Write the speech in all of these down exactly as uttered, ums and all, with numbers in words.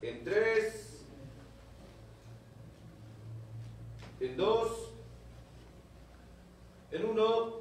En tres, en dos, en uno.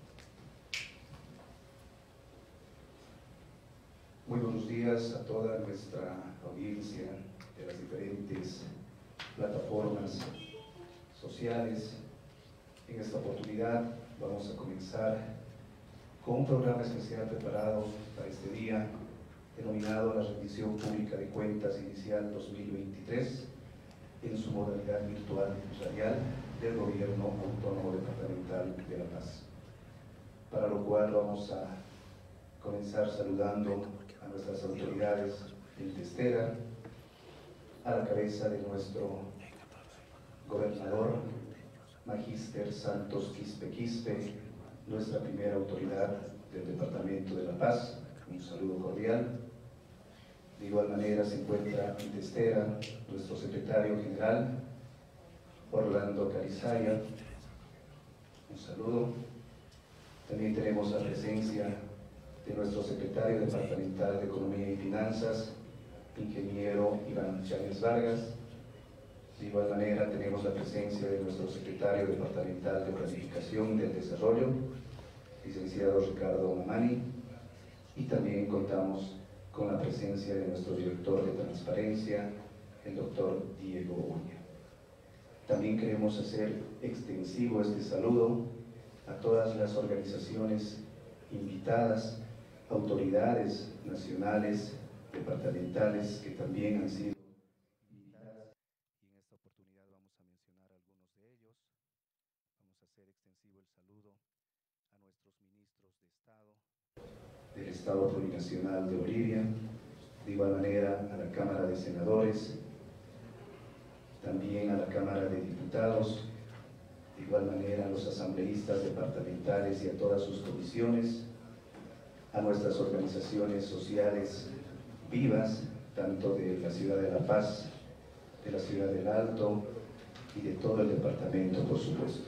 Muy buenos días a toda nuestra audiencia de las diferentes plataformas sociales. En esta oportunidad vamos a comenzar con un programa especial preparado para este día, denominado la rendición pública de cuentas inicial dos mil veintitrés, en su modalidad virtual y radial del Gobierno Autónomo Departamental de La Paz. Para lo cual vamos a comenzar saludando a nuestras autoridades en Testera, a la cabeza de nuestro gobernador, Magíster Santos Quispe Quispe, nuestra primera autoridad del Departamento de La Paz. Un saludo cordial. De igual manera se encuentra en Testera nuestro secretario general, Orlando Carizaya. Un saludo. También tenemos la presencia de nuestro secretario departamental de Economía y Finanzas, ingeniero Iván Chávez Vargas. De igual manera tenemos la presencia de nuestro secretario departamental de Planificación y del Desarrollo, licenciado Ricardo Mamani, y también contamos con la presencia de nuestro director de Transparencia, el doctor Diego Uña. También queremos hacer extensivo este saludo a todas las organizaciones invitadas, autoridades nacionales, departamentales, que también han sido invitadas, y en esta oportunidad vamos a mencionar algunos de ellos. Vamos a hacer extensivo el saludo a nuestros ministros de Estado del Estado Plurinacional de Bolivia, de igual manera a la Cámara de Senadores, también a la Cámara de Diputados, de igual manera a los asambleístas departamentales y a todas sus comisiones, a nuestras organizaciones sociales vivas, tanto de la ciudad de La Paz, de la ciudad del Alto y de todo el departamento, por supuesto.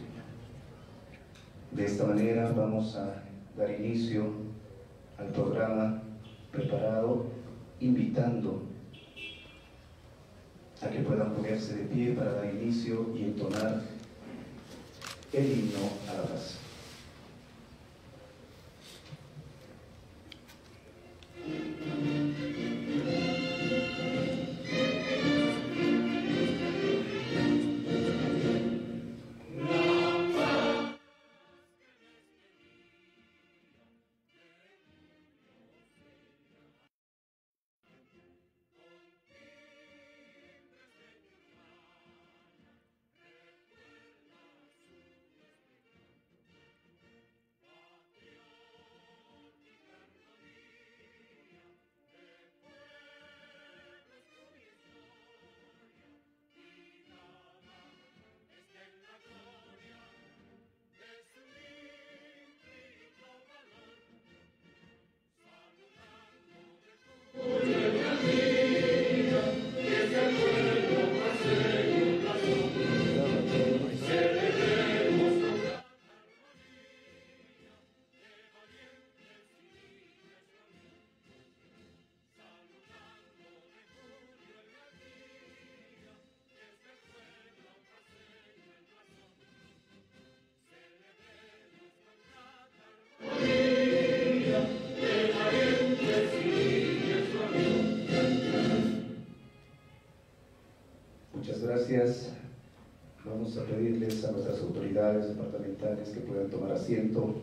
De esta manera vamos a dar inicio al programa preparado, invitando a que puedan ponerse de pie para dar inicio y entonar el himno a la paz. Muchas gracias. Vamos a pedirles a nuestras autoridades departamentales que puedan tomar asiento.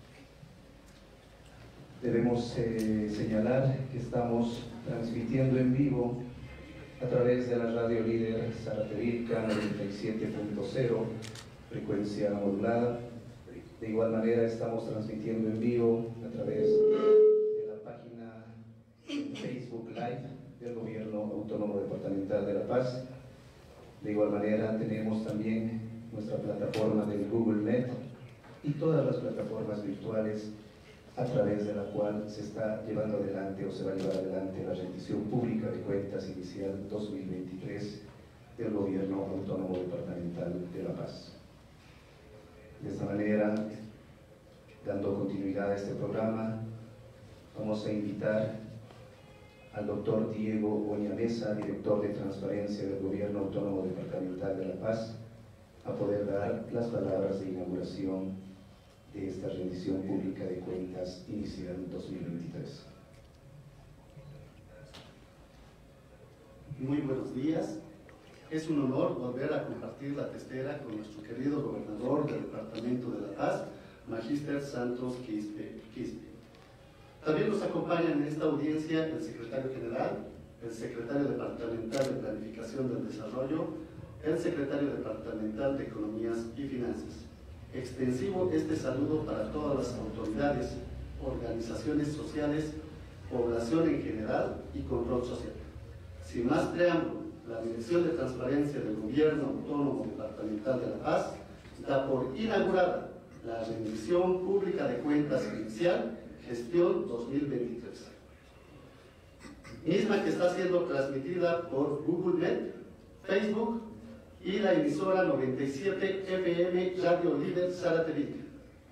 Debemos eh, señalar que estamos transmitiendo en vivo a través de la radio líder Zaratevirca noventa y siete punto cero, frecuencia modulada. De igual manera estamos transmitiendo en vivo a través de la página Facebook Live del Gobierno Autónomo Departamental de La Paz. De igual manera tenemos también nuestra plataforma del Google Meet y todas las plataformas virtuales a través de la cual se está llevando adelante o se va a llevar adelante la rendición pública de cuentas inicial dos mil veintitrés del Gobierno Autónomo Departamental de La Paz. De esta manera, dando continuidad a este programa, vamos a invitar a al doctor Diego Oñamesa, director de Transparencia del Gobierno Autónomo Departamental de La Paz, a poder dar las palabras de inauguración de esta rendición pública de cuentas inicial dos mil veintitrés. Muy buenos días. Es un honor volver a compartir la testera con nuestro querido gobernador del Departamento de La Paz, Magíster Santos Quispe. Quispe. También nos acompañan en esta audiencia el secretario general, el secretario departamental de Planificación del Desarrollo, el secretario departamental de Economías y Finanzas. Extensivo este saludo para todas las autoridades, organizaciones sociales, población en general y control social. Sin más preámbulo, la Dirección de Transparencia del Gobierno Autónomo Departamental de La Paz da por inaugurada la rendición pública de cuentas inicial Gestión dos mil veintitrés, misma que está siendo transmitida por Google Net, Facebook y la emisora noventa y siete F M Radio Líder Zaratevica.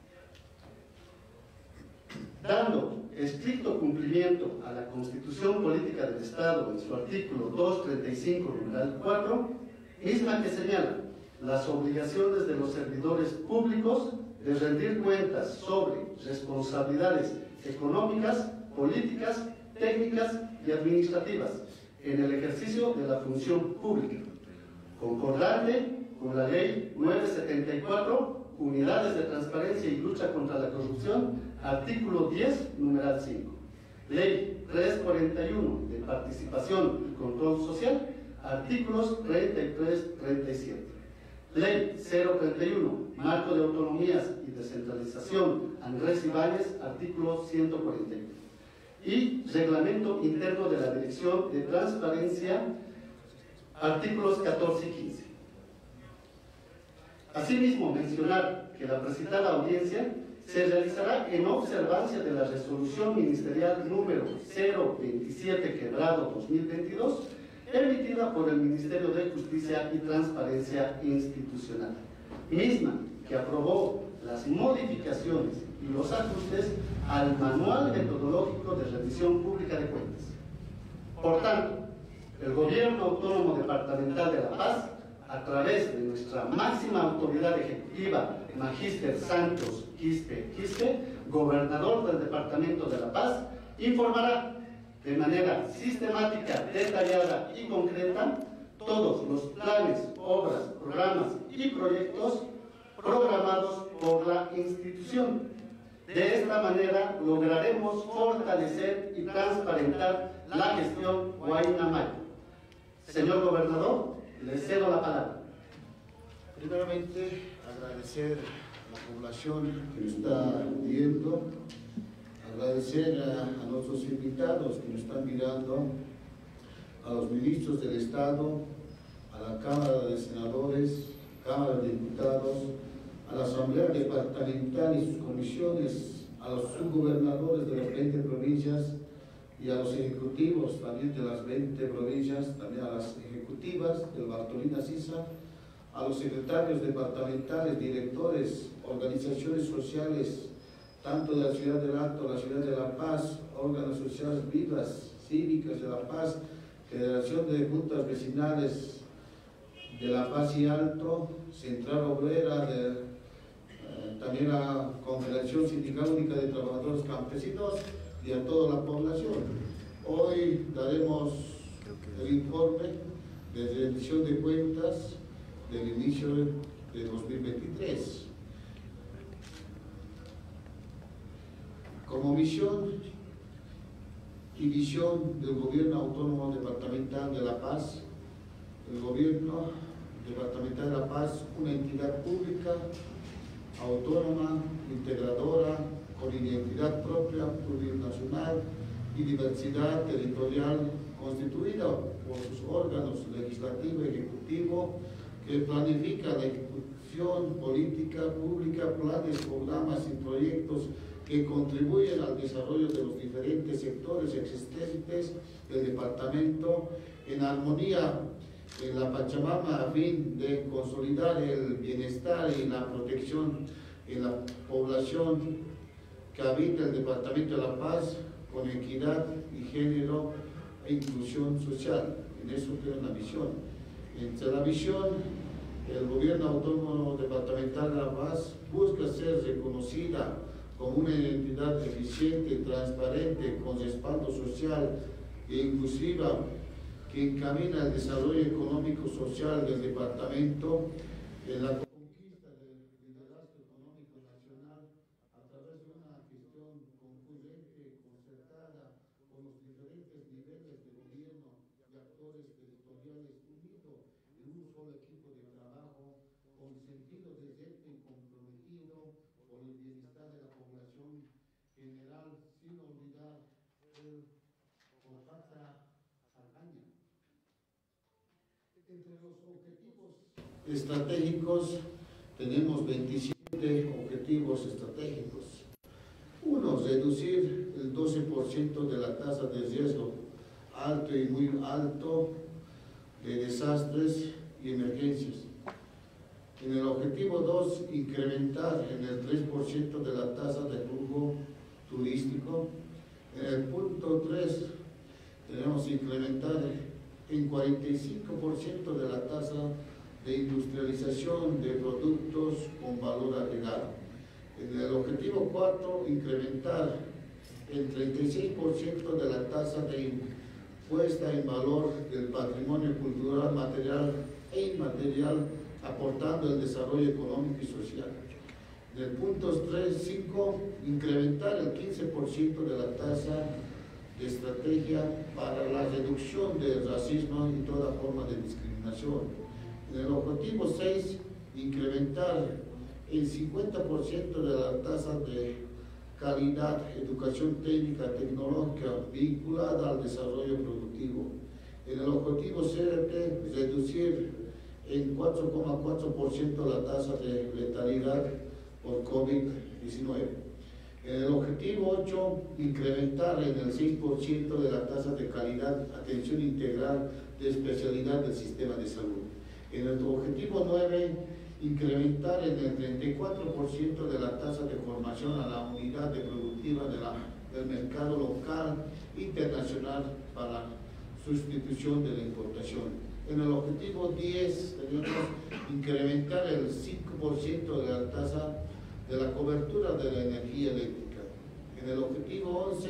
Dando estricto cumplimiento a la Constitución Política del Estado en su artículo doscientos treinta y cinco, numeral cuatro, misma que señala las obligaciones de los servidores públicos de rendir cuentas sobre responsabilidades económicas, políticas, técnicas y administrativas en el ejercicio de la función pública, concordante con la Ley novecientos setenta y cuatro, Unidades de Transparencia y Lucha contra la Corrupción, artículo diez, numeral cinco. Ley trescientos cuarenta y uno, de Participación y Control Social, artículos treinta y tres, treinta y siete. Ley cero treinta y uno, Marco de Autonomías y Descentralización, Andrés Ibáñez, artículo ciento cuarenta y uno. Y Reglamento Interno de la Dirección de Transparencia, artículos catorce y quince. Asimismo, mencionar que la precitada audiencia se realizará en observancia de la Resolución Ministerial número cero veintisiete quebrado dos mil veintidós, emitida por el Ministerio de Justicia y Transparencia Institucional, misma que aprobó las modificaciones y los ajustes al Manual Metodológico de Rendición Pública de Cuentas. Por tanto, el Gobierno Autónomo Departamental de La Paz, a través de nuestra máxima autoridad ejecutiva, Magíster Santos Quispe Quispe, gobernador del Departamento de La Paz, informará de manera sistemática, detallada y concreta todos los planes, obras, programas y proyectos programados por la institución. De esta manera lograremos fortalecer y transparentar la gestión Huayna-Maya. Señor gobernador, le cedo la palabra. Primeramente, agradecer a la población que nos está viendo, agradecer a, a nuestros invitados que nos están mirando, a los ministros del Estado, a la Cámara de Senadores, Cámara de Diputados, a la Asamblea Departamental y sus comisiones, a los subgobernadores de las veinte provincias y a los ejecutivos también de las veinte provincias, también a las ejecutivas del Bartolina Sisa, a los secretarios departamentales, directores, organizaciones sociales, tanto de la Ciudad del Alto, la Ciudad de La Paz, órganos sociales vivas, cívicas de La Paz, Federación de Juntas Vecinales de La Paz y Alto, Central Obrera, de, eh, también la Confederación Sindical Única de Trabajadores Campesinos y a toda la población. Hoy daremos el informe de rendición de cuentas del inicio de dos mil veintitrés. Como misión y visión del Gobierno Autónomo Departamental de La Paz, el Gobierno Departamental de La Paz, una entidad pública, autónoma, integradora, con identidad propia, plurinacional y diversidad territorial, constituida por sus órganos legislativo y ejecutivo, que planifica la ejecución política pública, planes, programas y proyectos que contribuyen al desarrollo de los diferentes sectores existentes del departamento en armonía en la Pachamama, a fin de consolidar el bienestar y la protección en la población que habita el departamento de La Paz con equidad y género e inclusión social. En eso tiene una visión. Entre la visión, el gobierno autónomo departamental de La Paz busca ser reconocida como una entidad eficiente, transparente, con respaldo social e inclusiva, que encamina el desarrollo económico social del departamento en la conquista del liderazgo económico nacional a través de una gestión concurrente, concertada, con los diferentes niveles de gobierno y actores territoriales unidos en un solo equipo de trabajo, con sentido de deber comprometido por el bienestar de la población general, sin olvidar el Copata Arcaña. Entre los objetivos estratégicos tenemos veintisiete objetivos estratégicos. Uno, reducir el doce por ciento de la tasa de riesgo alto y muy alto de desastres y emergencias. En el objetivo dos, incrementar en el tres por ciento de la tasa de flujo turístico. En el punto tres, tenemos que incrementar en cuarenta y cinco por ciento de la tasa de industrialización de productos con valor agregado. En el objetivo cuatro, incrementar el treinta y seis por ciento de la tasa de puesta en valor del patrimonio cultural material e inmaterial, aportando el desarrollo económico y social. En el punto tres, cinco, incrementar el quince por ciento de la tasa de estrategia para la reducción del racismo y toda forma de discriminación. En el objetivo seis, incrementar el cincuenta por ciento de la tasa de calidad, educación técnica, tecnológica vinculada al desarrollo productivo. En el objetivo siete, reducir en cuatro coma cuatro por ciento la tasa de letalidad por COVID diecinueve. En el objetivo ocho, incrementar en el seis por ciento de la tasa de calidad, atención integral de especialidad del sistema de salud. En el objetivo nueve, incrementar en el treinta y cuatro por ciento de la tasa de formación a la unidad de productiva de la, del mercado local internacional para sustitución de la importación. En el objetivo diez, tenemos incrementar el cinco por ciento de la tasa de la cobertura de la energía eléctrica. En el objetivo once,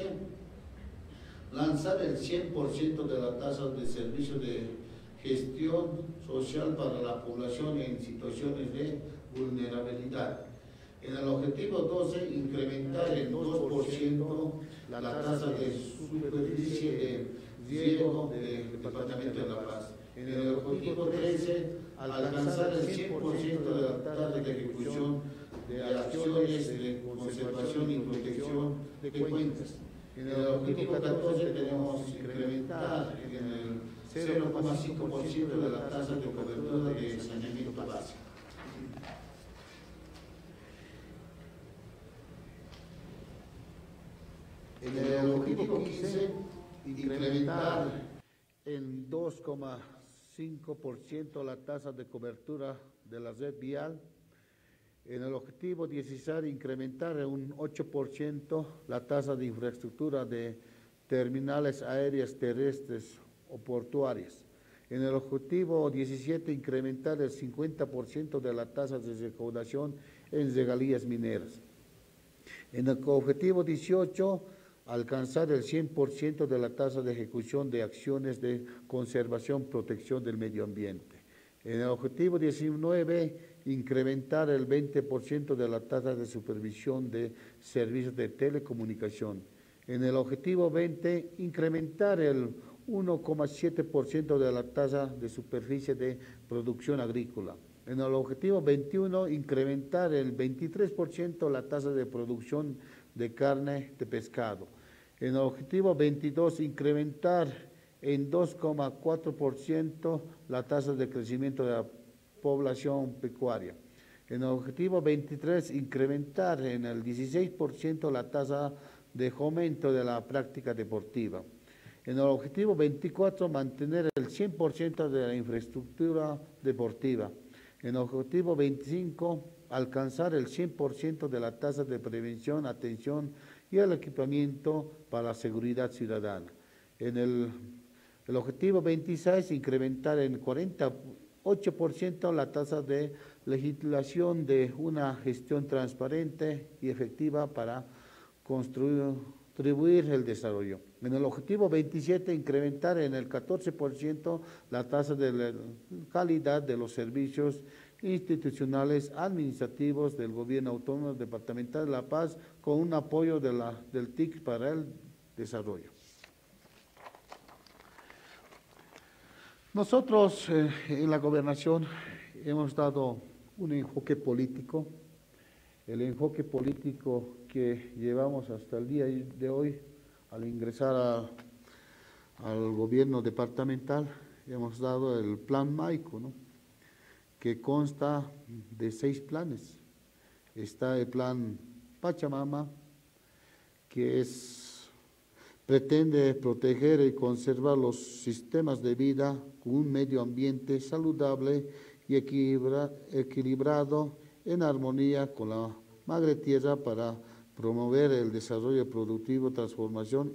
lanzar el cien por ciento de la tasa de servicio de gestión social para la población en situaciones de vulnerabilidad. En el objetivo doce, incrementar en dos por ciento la tasa de superficie de riego del Departamento de La Paz. En el objetivo trece, alcanzar el cien por ciento de la tasa de ejecución de acciones de conservación y protección de cuencas. En el objetivo catorce tenemos incrementar en el cero coma cinco por ciento de la tasa de cobertura de saneamiento básico. En el objetivo quince, incrementar en dos coma cinco por ciento la tasa de cobertura de la red vial. En el objetivo dieciséis, incrementar en un ocho por ciento la tasa de infraestructura de terminales aéreas terrestres o portuarias. En el objetivo diecisiete, incrementar el cincuenta por ciento de la tasa de recaudación en regalías mineras. En el objetivo dieciocho, alcanzar el cien por ciento de la tasa de ejecución de acciones de conservación y protección del medio ambiente. En el objetivo diecinueve, incrementar el veinte por ciento de la tasa de supervisión de servicios de telecomunicación. En el objetivo veinte, incrementar el uno coma siete por ciento de la tasa de superficie de producción agrícola. En el objetivo veintiuno, incrementar el veintitrés por ciento la tasa de producción de carne de pescado. En el objetivo veintidós, incrementar en dos coma cuatro por ciento la tasa de crecimiento de la población pecuaria. En el objetivo veintitrés, incrementar en el dieciséis por ciento la tasa de fomento de la práctica deportiva. En el objetivo veinticuatro, mantener el cien por ciento de la infraestructura deportiva. En el objetivo veinticinco, alcanzar el cien por ciento de la tasa de prevención, atención y el equipamiento para la seguridad ciudadana. En el El objetivo veintiséis, incrementar en cuarenta y ocho por ciento la tasa de legislación de una gestión transparente y efectiva para construir, contribuir el desarrollo. En el objetivo veintisiete, incrementar en el catorce por ciento la tasa de la calidad de los servicios institucionales administrativos del Gobierno Autónomo Departamental de La Paz con un apoyo de la, del T I C para el desarrollo. Nosotros eh, en la gobernación hemos dado un enfoque político, el enfoque político que llevamos hasta el día de hoy al ingresar a, al gobierno departamental, hemos dado el plan Maico, ¿no?, que consta de seis planes. Está el plan Pachamama, que es, pretende proteger y conservar los sistemas de vida con un medio ambiente saludable y equilibra, equilibrado en armonía con la madre tierra para promover el desarrollo productivo, transformación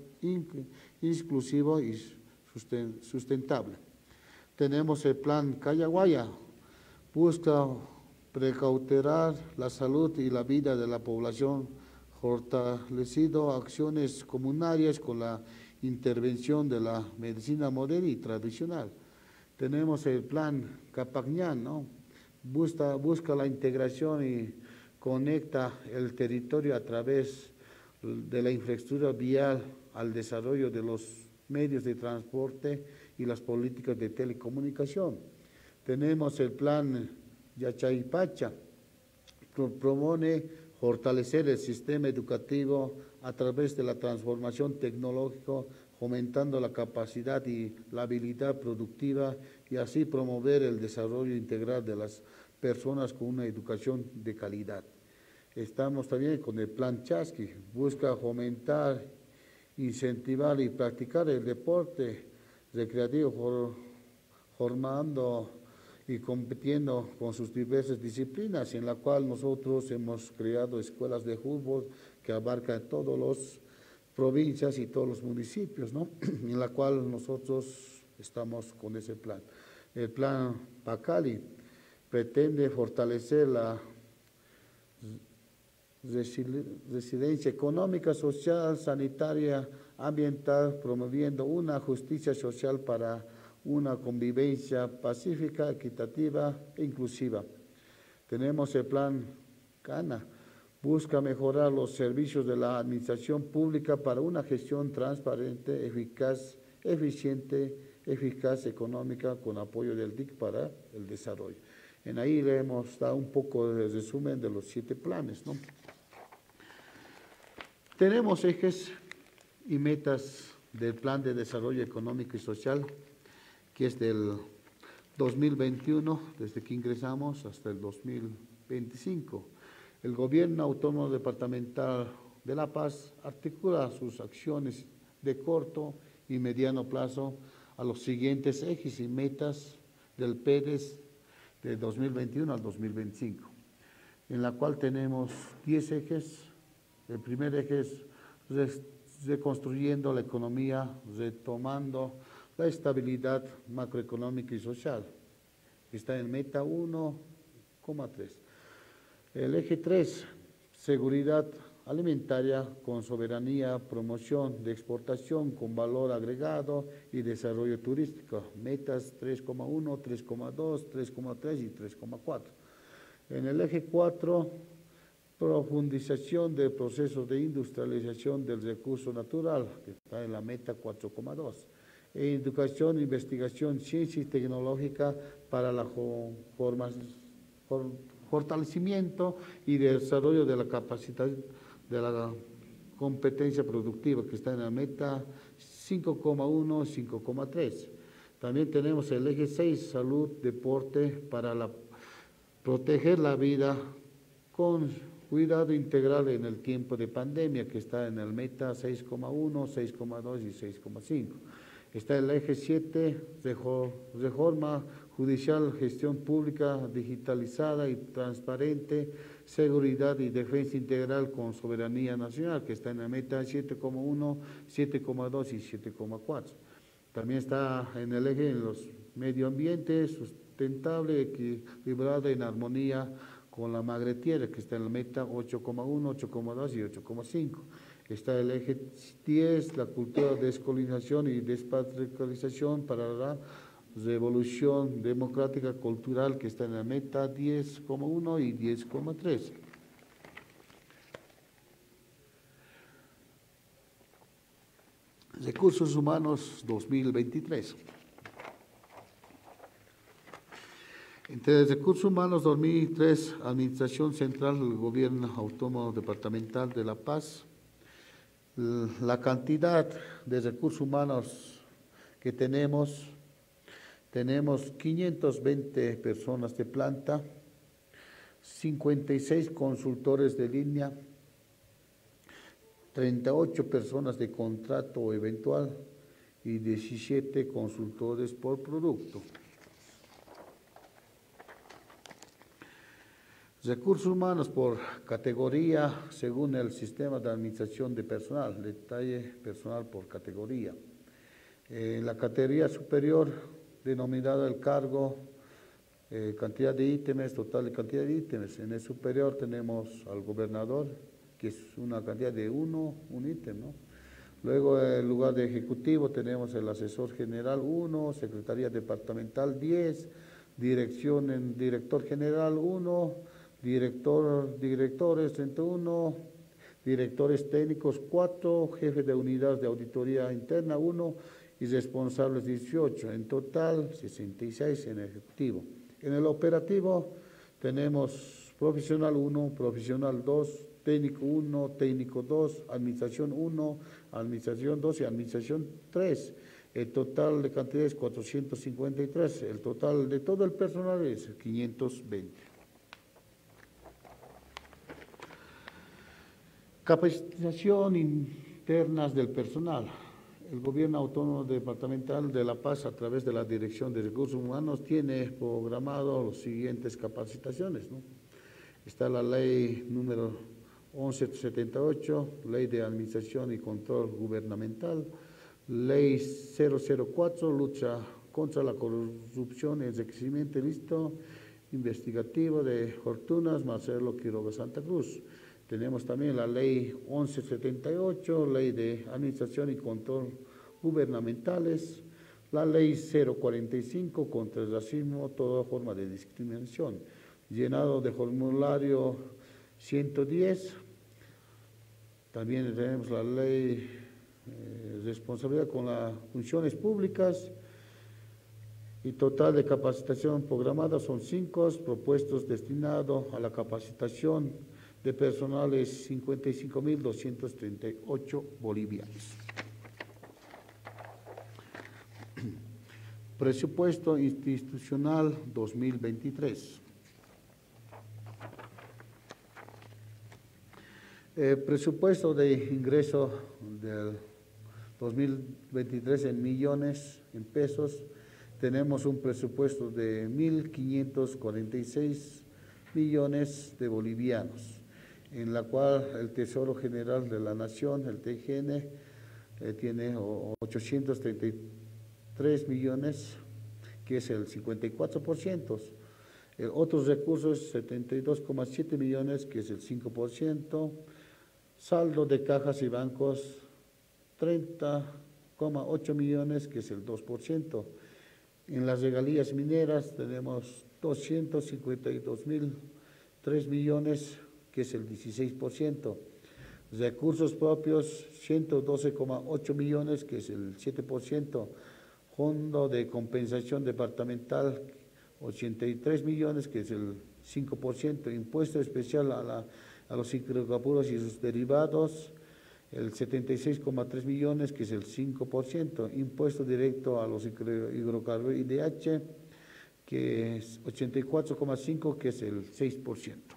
inclusivo y sustentable. Tenemos el plan Cayaguaya, busca precautelar la salud y la vida de la población, fortaleciendo acciones comunitarias con la intervención de la medicina moderna y tradicional. Tenemos el plan Capacñán, ¿no?, busca, busca la integración y conecta el territorio a través de la infraestructura vial al desarrollo de los medios de transporte y las políticas de telecomunicación. Tenemos el plan Yachaypacha, que propone fortalecer el sistema educativo a través de la transformación tecnológica, fomentando la capacidad y la habilidad productiva y así promover el desarrollo integral de las personas con una educación de calidad. Estamos también con el plan Chasqui, busca fomentar, incentivar y practicar el deporte recreativo, formando y compitiendo con sus diversas disciplinas, en la cual nosotros hemos creado escuelas de fútbol que abarcan todas las provincias y todos los municipios, ¿no?, en la cual nosotros estamos con ese plan. El plan Pacali pretende fortalecer la residencia económica, social, sanitaria, ambiental, promoviendo una justicia social para una convivencia pacífica, equitativa e inclusiva. Tenemos el plan CANA, busca mejorar los servicios de la administración pública para una gestión transparente, eficaz, eficiente, eficaz, económica, con apoyo del D I C para el desarrollo. En ahí le hemos dado un poco de resumen de los siete planes, ¿no? Tenemos ejes y metas del Plan de Desarrollo Económico y Social, que es del dos mil veintiuno, desde que ingresamos, hasta el dos mil veinticinco. El Gobierno Autónomo Departamental de La Paz articula sus acciones de corto y mediano plazo a los siguientes ejes y metas del P E D E S de dos mil veintiuno al dos mil veinticinco, en la cual tenemos diez ejes. El primer eje es reconstruyendo la economía, retomando la estabilidad macroeconómica y social. Está en meta uno coma tres. El eje tres, seguridad alimentaria con soberanía, promoción de exportación con valor agregado y desarrollo turístico. Metas tres coma uno, tres coma dos, tres coma tres y tres coma cuatro. En el eje cuatro, profundización del proceso de industrialización del recurso natural, que está en la meta cuatro coma dos. E educación, investigación, ciencia y tecnológica para la fortalecimiento y desarrollo de la capacidad de la competencia productiva, que está en la meta cinco coma uno, cinco coma tres. También tenemos el eje seis, salud, deporte, para la, proteger la vida con cuidado integral en el tiempo de pandemia, que está en el meta seis coma uno, seis coma dos y seis coma cinco. Está el eje siete, reforma judicial, gestión pública digitalizada y transparente, seguridad y defensa integral con soberanía nacional, que está en la meta siete coma uno, siete coma dos y siete coma cuatro. También está en el eje en los medio ambiente, sustentable, equilibrado, en armonía con la madre tierra, que está en la meta ocho coma uno, ocho coma dos y ocho coma cinco. Está el eje diez, la cultura de descolonización y despatriarcalización para la revolución democrática cultural, que está en la meta diez coma uno y diez coma tres. Recursos humanos dos mil veintitrés. Entre recursos humanos dos mil veintitrés, Administración Central del Gobierno Autónomo Departamental de La Paz, la cantidad de recursos humanos que tenemos, tenemos quinientas veinte personas de planta, cincuenta y seis consultores de línea, treinta y ocho personas de contrato eventual y diecisiete consultores por producto. Recursos humanos por categoría según el sistema de administración de personal, detalle personal por categoría. En la categoría superior, denominada el cargo, eh, cantidad de ítems, total de cantidad de ítems. En el superior tenemos al gobernador, que es una cantidad de uno, un ítem, ¿no? Luego, en el lugar de ejecutivo, tenemos el asesor general uno, secretaría departamental diez, dirección en director general uno, director, directores treinta y uno, directores técnicos cuatro, jefe de unidad de auditoría interna uno y responsables dieciocho, en total sesenta y seis en ejecutivo. En el operativo tenemos profesional uno, profesional dos, técnico uno, técnico dos, administración uno, administración dos y administración tres. El total de cantidad es cuatrocientos cincuenta y tres, el total de todo el personal es quinientos veinte. Capacitación internas del personal. El Gobierno Autónomo Departamental de La Paz, a través de la Dirección de Recursos Humanos, tiene programado las siguientes capacitaciones, ¿no? Está la ley número once setenta y ocho, Ley de Administración y Control Gubernamental, Ley cero cero cuatro, Lucha contra la Corrupción, Enriquecimiento ilícito, investigativo de fortunas, Marcelo Quiroga Santa Cruz. Tenemos también la Ley once setenta y ocho, Ley de Administración y Control Gubernamentales, la Ley cero cuarenta y cinco, contra el racismo, toda forma de discriminación. Llenado de formulario ciento diez, también tenemos la Ley eh, Responsabilidad con las Funciones Públicas, y total de capacitación programada son cinco, propuestos destinados a la capacitación de personal es cincuenta y cinco mil doscientos treinta y ocho bolivianos. Presupuesto institucional dos mil veintitrés. El presupuesto de ingreso del dos mil veintitrés en millones, en pesos, tenemos un presupuesto de mil quinientos cuarenta y seis millones de bolivianos, en la cual el Tesoro General de la Nación, el T G N, eh, tiene ochocientos treinta y tres millones, que es el cincuenta y cuatro por ciento. Eh, otros recursos, setenta y dos coma siete millones, que es el cinco por ciento. Saldo de cajas y bancos, treinta coma ocho millones, que es el dos por ciento. En las regalías mineras tenemos doscientos cincuenta y dos mil tres millones, que es el dieciséis por ciento. Recursos propios, ciento doce coma ocho millones, que es el siete por ciento. Fondo de compensación departamental, ochenta y tres millones, que es el cinco por ciento. Impuesto especial a, la, a los hidrocarburos y sus derivados, el setenta y seis coma tres millones, que es el cinco por ciento. Impuesto directo a los hidrocarburos I D H, que es ochenta y cuatro coma cinco, que es el seis por ciento.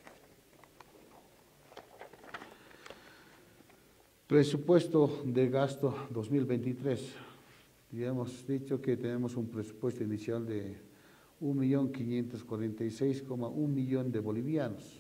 Presupuesto de gasto dos mil veintitrés. Ya hemos dicho que tenemos un presupuesto inicial de un millón quinientos cuarenta y seis coma uno millón de bolivianos.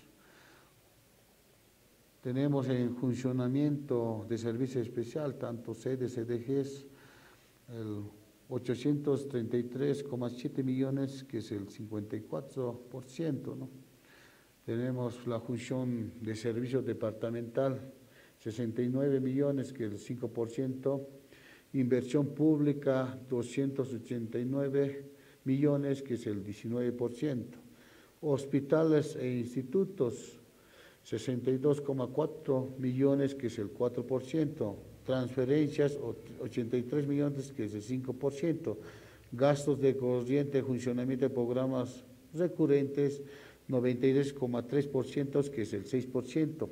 Tenemos en funcionamiento de servicio especial tanto sedes, C D Gs, el ochocientos treinta y tres coma siete millones, que es el cincuenta y cuatro por ciento, ¿no? Tenemos la función de servicio departamental, sesenta y nueve millones, que es el cinco por ciento. Inversión pública, doscientos ochenta y nueve millones, que es el diecinueve por ciento. Hospitales e institutos, sesenta y dos coma cuatro millones, que es el cuatro por ciento. Transferencias, ochenta y tres millones, que es el cinco por ciento. Gastos de corriente, funcionamiento de programas recurrentes, noventa y dos coma tres por ciento, que es el seis por ciento.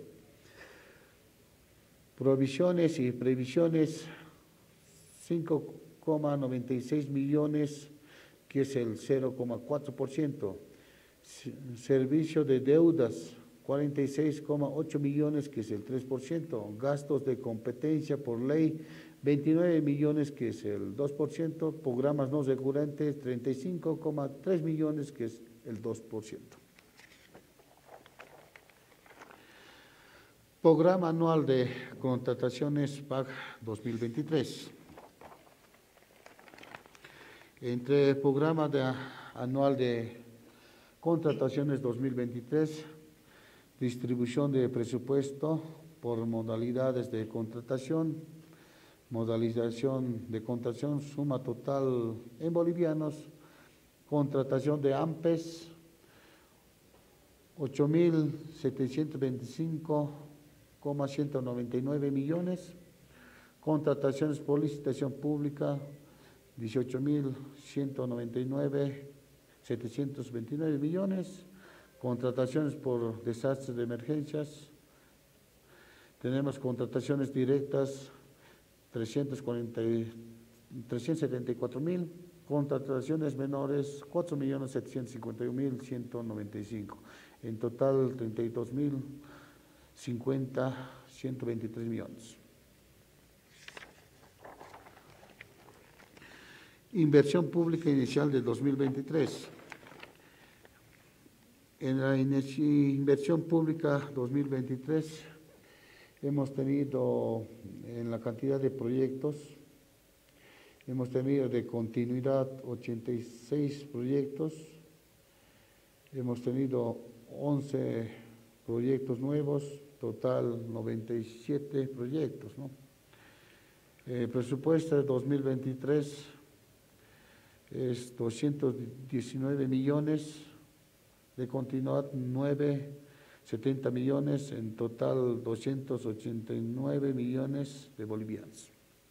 Provisiones y previsiones, cinco coma noventa y seis millones, que es el cero coma cuatro por ciento. Servicio de deudas, cuarenta y seis coma ocho millones, que es el tres por ciento. Gastos de competencia por ley, veintinueve millones, que es el dos por ciento. Programas no recurrentes, treinta y cinco coma tres millones, que es el dos por ciento. Programa anual de contrataciones P A C dos mil veintitrés. Entre el programa de, anual de contrataciones dos mil veintitrés, distribución de presupuesto por modalidades de contratación, modalización de contratación, suma total en bolivianos, contratación de AMPES, ocho mil setecientos veinticinco coma ciento noventa y nueve millones, contrataciones por licitación pública, dieciocho mil ciento noventa y nueve mil setecientos veintinueve millones, contrataciones por desastres de emergencias, tenemos contrataciones directas, trescientos setenta y cuatro mil, contrataciones menores, cuatro millones setecientos cincuenta y un mil ciento noventa y cinco, en total treinta y dos mil cincuenta, ciento veintitrés millones. Inversión pública inicial de dos mil veintitrés. En la inversión pública dos mil veintitrés hemos tenido, en la cantidad de proyectos, hemos tenido de continuidad ochenta y seis proyectos, hemos tenido once proyectos nuevos, total noventa y siete proyectos, ¿no? El presupuesto de dos mil veintitrés es doscientos diecinueve millones, de continuidad nueve, setenta millones, en total doscientos ochenta y nueve millones de bolivianos.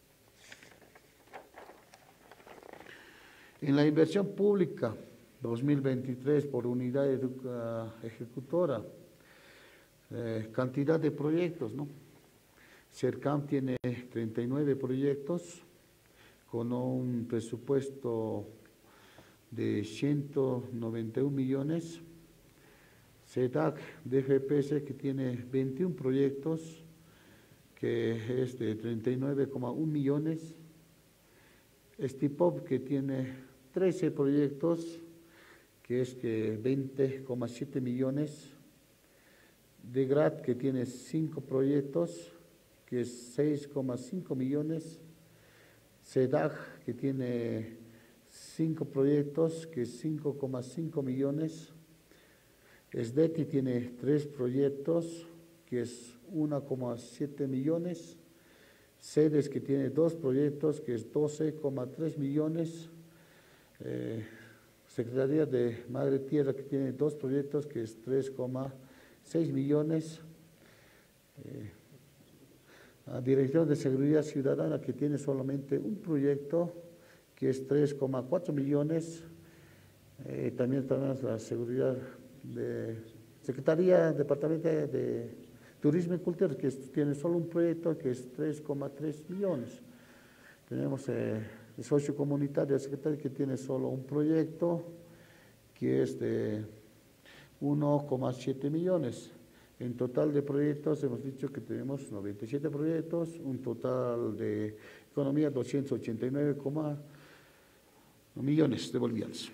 En la inversión pública dos mil veintitrés por unidad ejecutora, eh, cantidad de proyectos, ¿no? CERCAM tiene treinta y nueve proyectos con un presupuesto de ciento noventa y un millones. SEDAC de F P S, que tiene veintiún proyectos, que es de treinta y nueve coma uno millones. Estipop, que tiene trece proyectos, que es de veinte coma siete millones. DEGRAD, que tiene cinco proyectos, que es seis coma cinco millones. SEDAC, que tiene cinco proyectos, que es cinco coma cinco millones. SDETI tiene tres proyectos, que es uno coma siete millones. SEDES, que tiene dos proyectos, que es doce coma tres millones. Eh, Secretaría de Madre Tierra, que tiene dos proyectos, que es tres coma seis millones. Eh, la Dirección de Seguridad Ciudadana, que tiene solamente un proyecto, que es tres coma cuatro millones. Eh, también tenemos la Seguridad de Secretaría Departamento de Turismo y Cultura, que es, tiene solo un proyecto, que es tres coma tres millones. Tenemos eh, el socio comunitario de Secretaría, que tiene solo un proyecto, que es de uno coma siete millones. En total de proyectos hemos dicho que tenemos noventa y siete proyectos, un total de economía doscientos ochenta y nueve millones de bolivianos.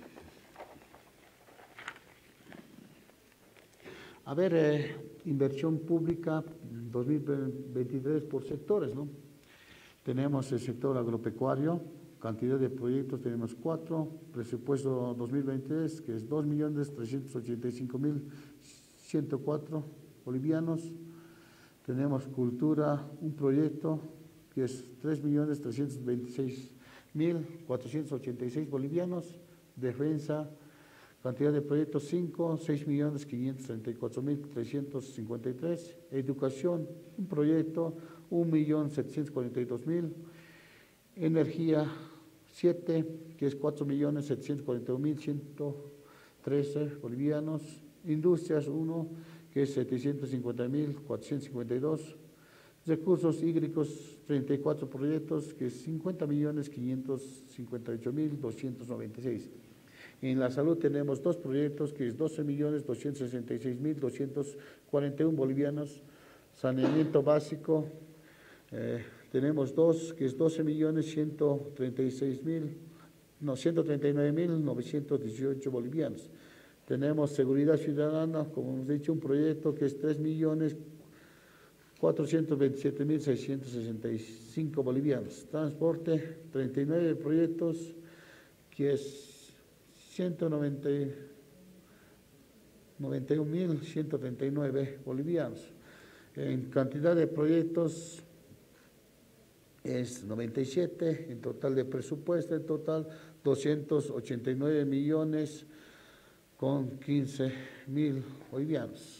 A ver, eh, inversión pública dos mil veintitrés por sectores, ¿no? Tenemos el sector agropecuario, cantidad de proyectos tenemos cuatro, presupuesto dos mil veintitrés que es dos millones trescientos ochenta y cinco mil ciento cuatro bolivianos. Tenemos cultura, un proyecto que es tres millones trescientos veintiséis mil cuatrocientos ochenta y seis bolivianos. Defensa, cantidad de proyectos cinco, seis millones quinientos treinta y cuatro mil trescientos cincuenta y tres. Educación, un proyecto, un millón setecientos cuarenta y dos mil. Energía, siete, que es cuatro millones setecientos cuarenta y uno mil ciento trece bolivianos. Industrias, uno, que es setecientos cincuenta mil cuatrocientos cincuenta y dos. Recursos hídricos, treinta y cuatro proyectos, que es cincuenta millones quinientos cincuenta y ocho mil doscientos noventa y seis. En la salud tenemos dos proyectos, que es doce millones doscientos sesenta y seis mil doscientos cuarenta y uno bolivianos. Saneamiento básico, eh, tenemos dos, que es doce millones ciento treinta y seis mil, no, ciento treinta y nueve mil novecientos dieciocho bolivianos. Tenemos seguridad ciudadana, como hemos dicho, un proyecto que es tres millones cuatrocientos veintisiete mil seiscientos sesenta y cinco bolivianos. Transporte, treinta y nueve proyectos, que es ciento noventa y un mil ciento treinta y nueve bolivianos. En cantidad de proyectos es noventa y siete, en total de presupuesto, en total doscientos ochenta y nueve millones con quince mil bolivianos.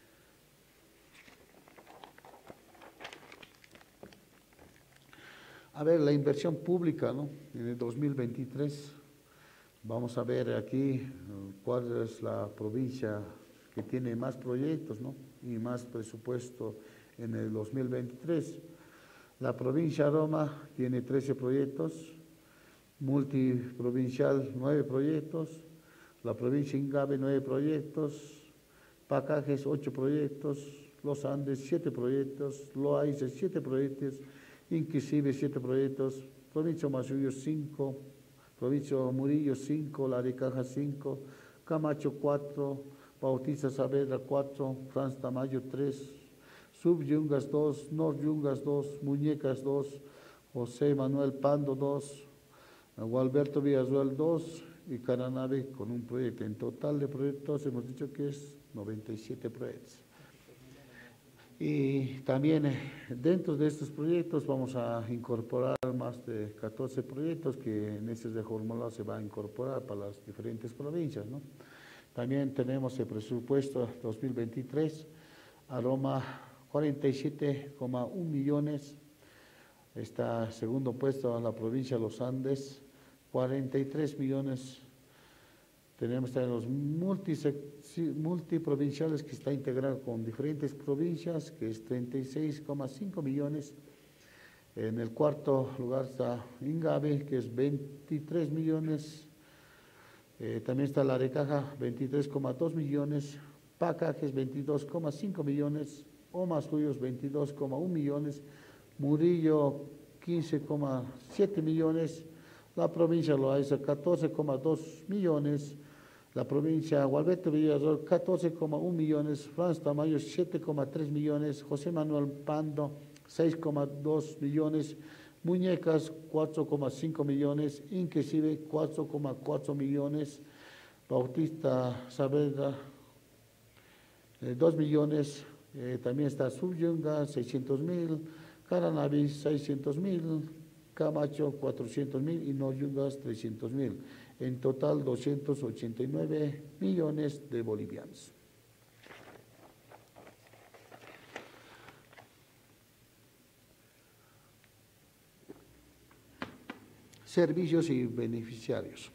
A ver, la inversión pública, ¿no? En el dos mil veintitrés, vamos a ver aquí uh, cuál es la provincia que tiene más proyectos, ¿no? Y más presupuesto en el dos mil veintitrés. La provincia de Roma tiene trece proyectos, multiprovincial nueve proyectos, la provincia de Ingabé nueve proyectos, Pacajes ocho proyectos, Los Andes siete proyectos, Loaiza siete proyectos, Inclusive siete proyectos, provincia de Masuyo cinco, provincia de Murillo cinco, La Arecaja cinco, Camacho cuatro, Bautista Saavedra cuatro, Franz Tamayo tres, Subyungas dos, Noryungas dos, Muñecas dos, José Manuel Pando dos, Gualberto Villarruel dos y Caranabe con un proyecto. En total de proyectos hemos dicho que es noventa y siete proyectos. Y también dentro de estos proyectos vamos a incorporar más de catorce proyectos que en este reformulado se va a incorporar para las diferentes provincias, ¿no? También tenemos el presupuesto dos mil veintitrés, Aroma cuarenta y siete coma uno millones, está segundo puesto en la provincia de Los Andes, cuarenta y tres millones. Tenemos también los multiprovinciales que está integrado con diferentes provincias, que es treinta y seis coma cinco millones. En el cuarto lugar está Ingabé, que es veintitrés millones. Eh, también está La Arecaja, veintitrés coma dos millones. Pacajes, veintidós coma cinco millones. Omasuyos, veintidós coma uno millones. Murillo, quince coma siete millones. La provincia de Loaiza, catorce coma dos millones. La provincia de Gualberto Villarroel, catorce coma uno millones, Franz Tamayo, siete coma tres millones, José Manuel Pando, seis coma dos millones, Muñecas, cuatro coma cinco millones, Inclusive, cuatro coma cuatro millones, Bautista Saavedra, eh, dos millones, eh, también está Subyunga, seiscientos mil, Caranavi, seiscientos mil, Camacho, cuatrocientos mil y Noryungas, trescientos mil. En total, doscientos ochenta y nueve millones de bolivianos. Servicios y beneficiarios.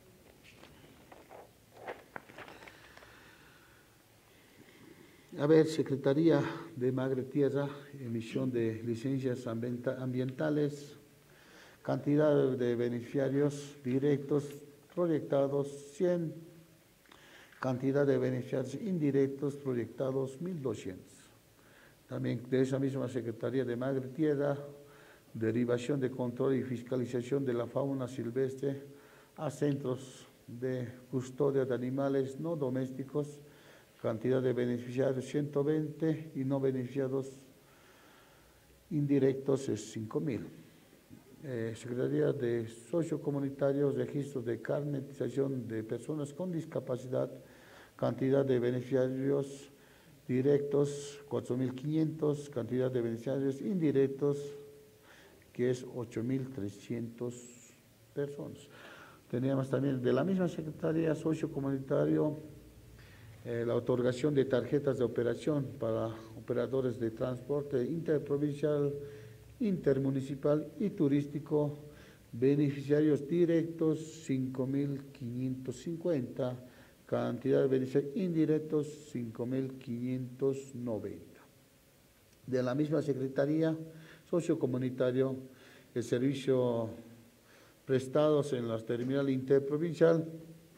A ver, Secretaría de Madre Tierra, emisión de licencias ambientales, cantidad de beneficiarios directos proyectados cien, cantidad de beneficiarios indirectos proyectados mil doscientos. También de esa misma Secretaría de Madre Tierra, derivación de control y fiscalización de la fauna silvestre a centros de custodia de animales no domésticos, cantidad de beneficiarios ciento veinte y no beneficiados indirectos es cinco mil. eh, Secretaría de Sociocomunitario, Registro de Carnetización de Personas con Discapacidad, cantidad de beneficiarios directos cuatro mil quinientos, cantidad de beneficiarios indirectos que es ocho mil trescientas personas. Teníamos también de la misma Secretaría Sociocomunitario eh, la otorgación de tarjetas de operación para operadores de transporte interprovincial, intermunicipal y turístico, beneficiarios directos cinco mil quinientos cincuenta, cantidad de beneficiarios indirectos cinco mil quinientos noventa. De la misma Secretaría Sociocomunitario, el servicio prestados en la terminal interprovincial,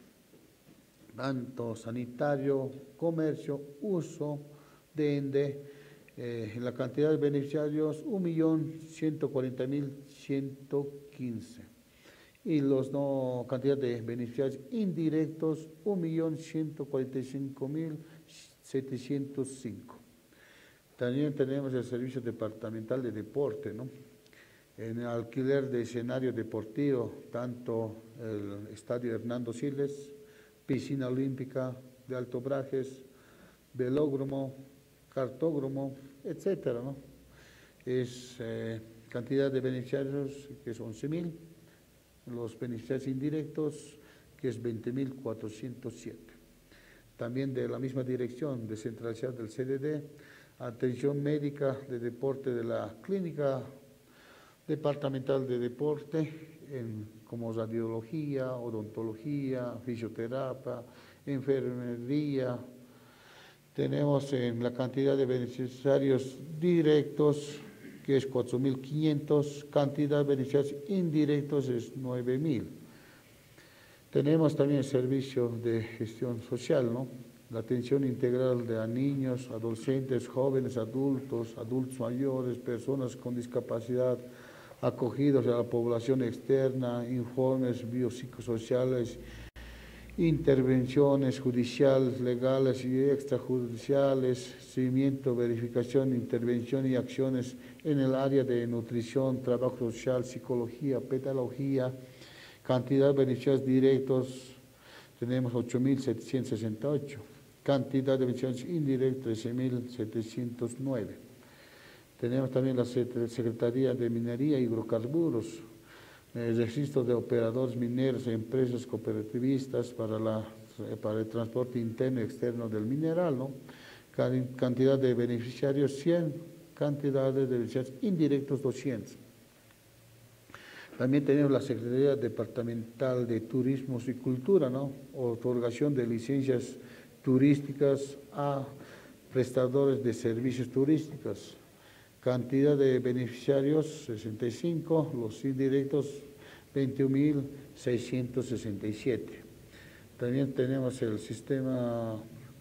tanto sanitario, comercio, uso, D N D, eh, en la cantidad de beneficiarios un millón ciento cuarenta mil ciento quince. Y los no cantidad de beneficiarios indirectos un millón ciento cuarenta y cinco mil setecientos cinco. También tenemos el servicio departamental de deporte, ¿no? En el alquiler de escenario deportivo, tanto el Estadio Hernando Siles, piscina olímpica de Alto Brajes, velódromo, cartódromo, etcétera, ¿no? Es eh, cantidad de beneficiarios que es once mil, los beneficiarios indirectos que es veinte mil cuatrocientos siete. También de la misma dirección descentralizada del C D D, atención médica de deporte de la Clínica Departamental de Deporte, en, como radiología, odontología, fisioterapia, enfermería. Tenemos en la cantidad de beneficiarios directos, que es cuatro mil quinientos, cantidad de beneficiarios indirectos es nueve mil. Tenemos también el servicio de gestión social, ¿no? La atención integral de a niños, adolescentes, jóvenes, adultos, adultos mayores, personas con discapacidad, acogidos a la población externa, informes biopsicosociales, intervenciones judiciales, legales y extrajudiciales, seguimiento, verificación, intervención y acciones en el área de nutrición, trabajo social, psicología, pedagogía, cantidad de beneficiarios directos, tenemos ocho mil setecientos sesenta y ocho, cantidad de beneficiarios indirectos, trece mil setecientos nueve. Tenemos también la Secretaría de Minería y Hidrocarburos, el registro de operadores mineros e empresas cooperativistas para, la, para el transporte interno y externo del mineral, ¿no? Cantidad de beneficiarios cien, cantidad de beneficiarios indirectos doscientos. También tenemos la Secretaría Departamental de Turismo y Cultura, ¿no? Otorgación de licencias turísticas a prestadores de servicios turísticos. Cantidad de beneficiarios sesenta y cinco, los indirectos veintiún mil seiscientos sesenta y siete. También tenemos el sistema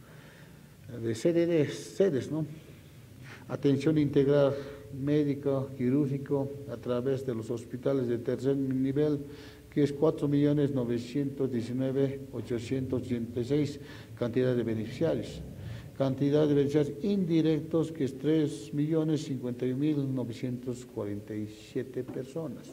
de C D D, sedes, ¿no? Atención integral médico, quirúrgico a través de los hospitales de tercer nivel, que es cuatro millones novecientos diecinueve mil ochocientos ochenta y seis cantidad de beneficiarios. Cantidad de beneficiarios indirectos, que es tres millones cincuenta y un mil novecientos cuarenta y siete personas.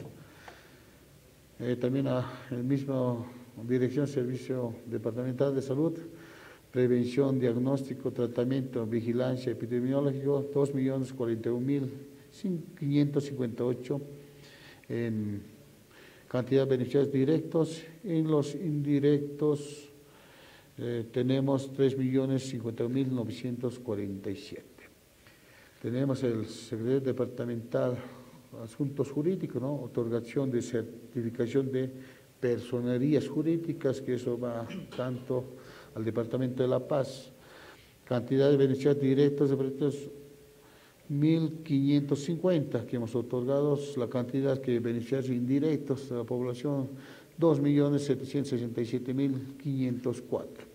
Eh, también a el mismo Dirección Servicio Departamental de Salud, prevención, diagnóstico, tratamiento, vigilancia epidemiológico, dos millones cuarenta y un mil quinientos cincuenta y ocho en cantidad de beneficiarios directos. En los indirectos eh, tenemos tres millones cincuenta y un mil novecientos cuarenta y siete. Tenemos el Secretario Departamental Asuntos Jurídicos, ¿no? Otorgación de certificación de personerías jurídicas, que eso va tanto al Departamento de La Paz. Cantidad de beneficiarios directos de beneficiarios mil quinientos cincuenta que hemos otorgado, la cantidad de beneficiarios indirectos de la población dos millones setecientos sesenta y siete mil quinientos cuatro.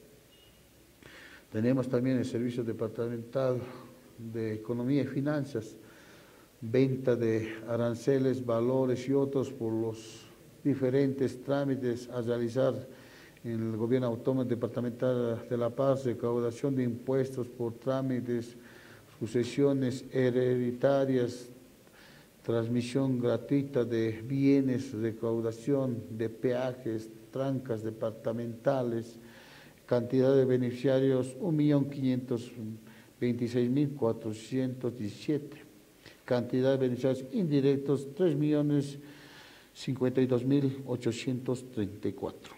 Tenemos también el Servicio Departamental de Economía y Finanzas, venta de aranceles, valores y otros por los diferentes trámites a realizar en el Gobierno Autónomo Departamental de La Paz, recaudación de impuestos por trámites, sucesiones hereditarias, transmisión gratuita de bienes, recaudación de peajes, trancas departamentales, cantidad de beneficiarios un millón quinientos veintiséis mil cuatrocientos diecisiete, cantidad de beneficiarios indirectos tres millones cincuenta y dos mil ochocientos treinta y cuatro.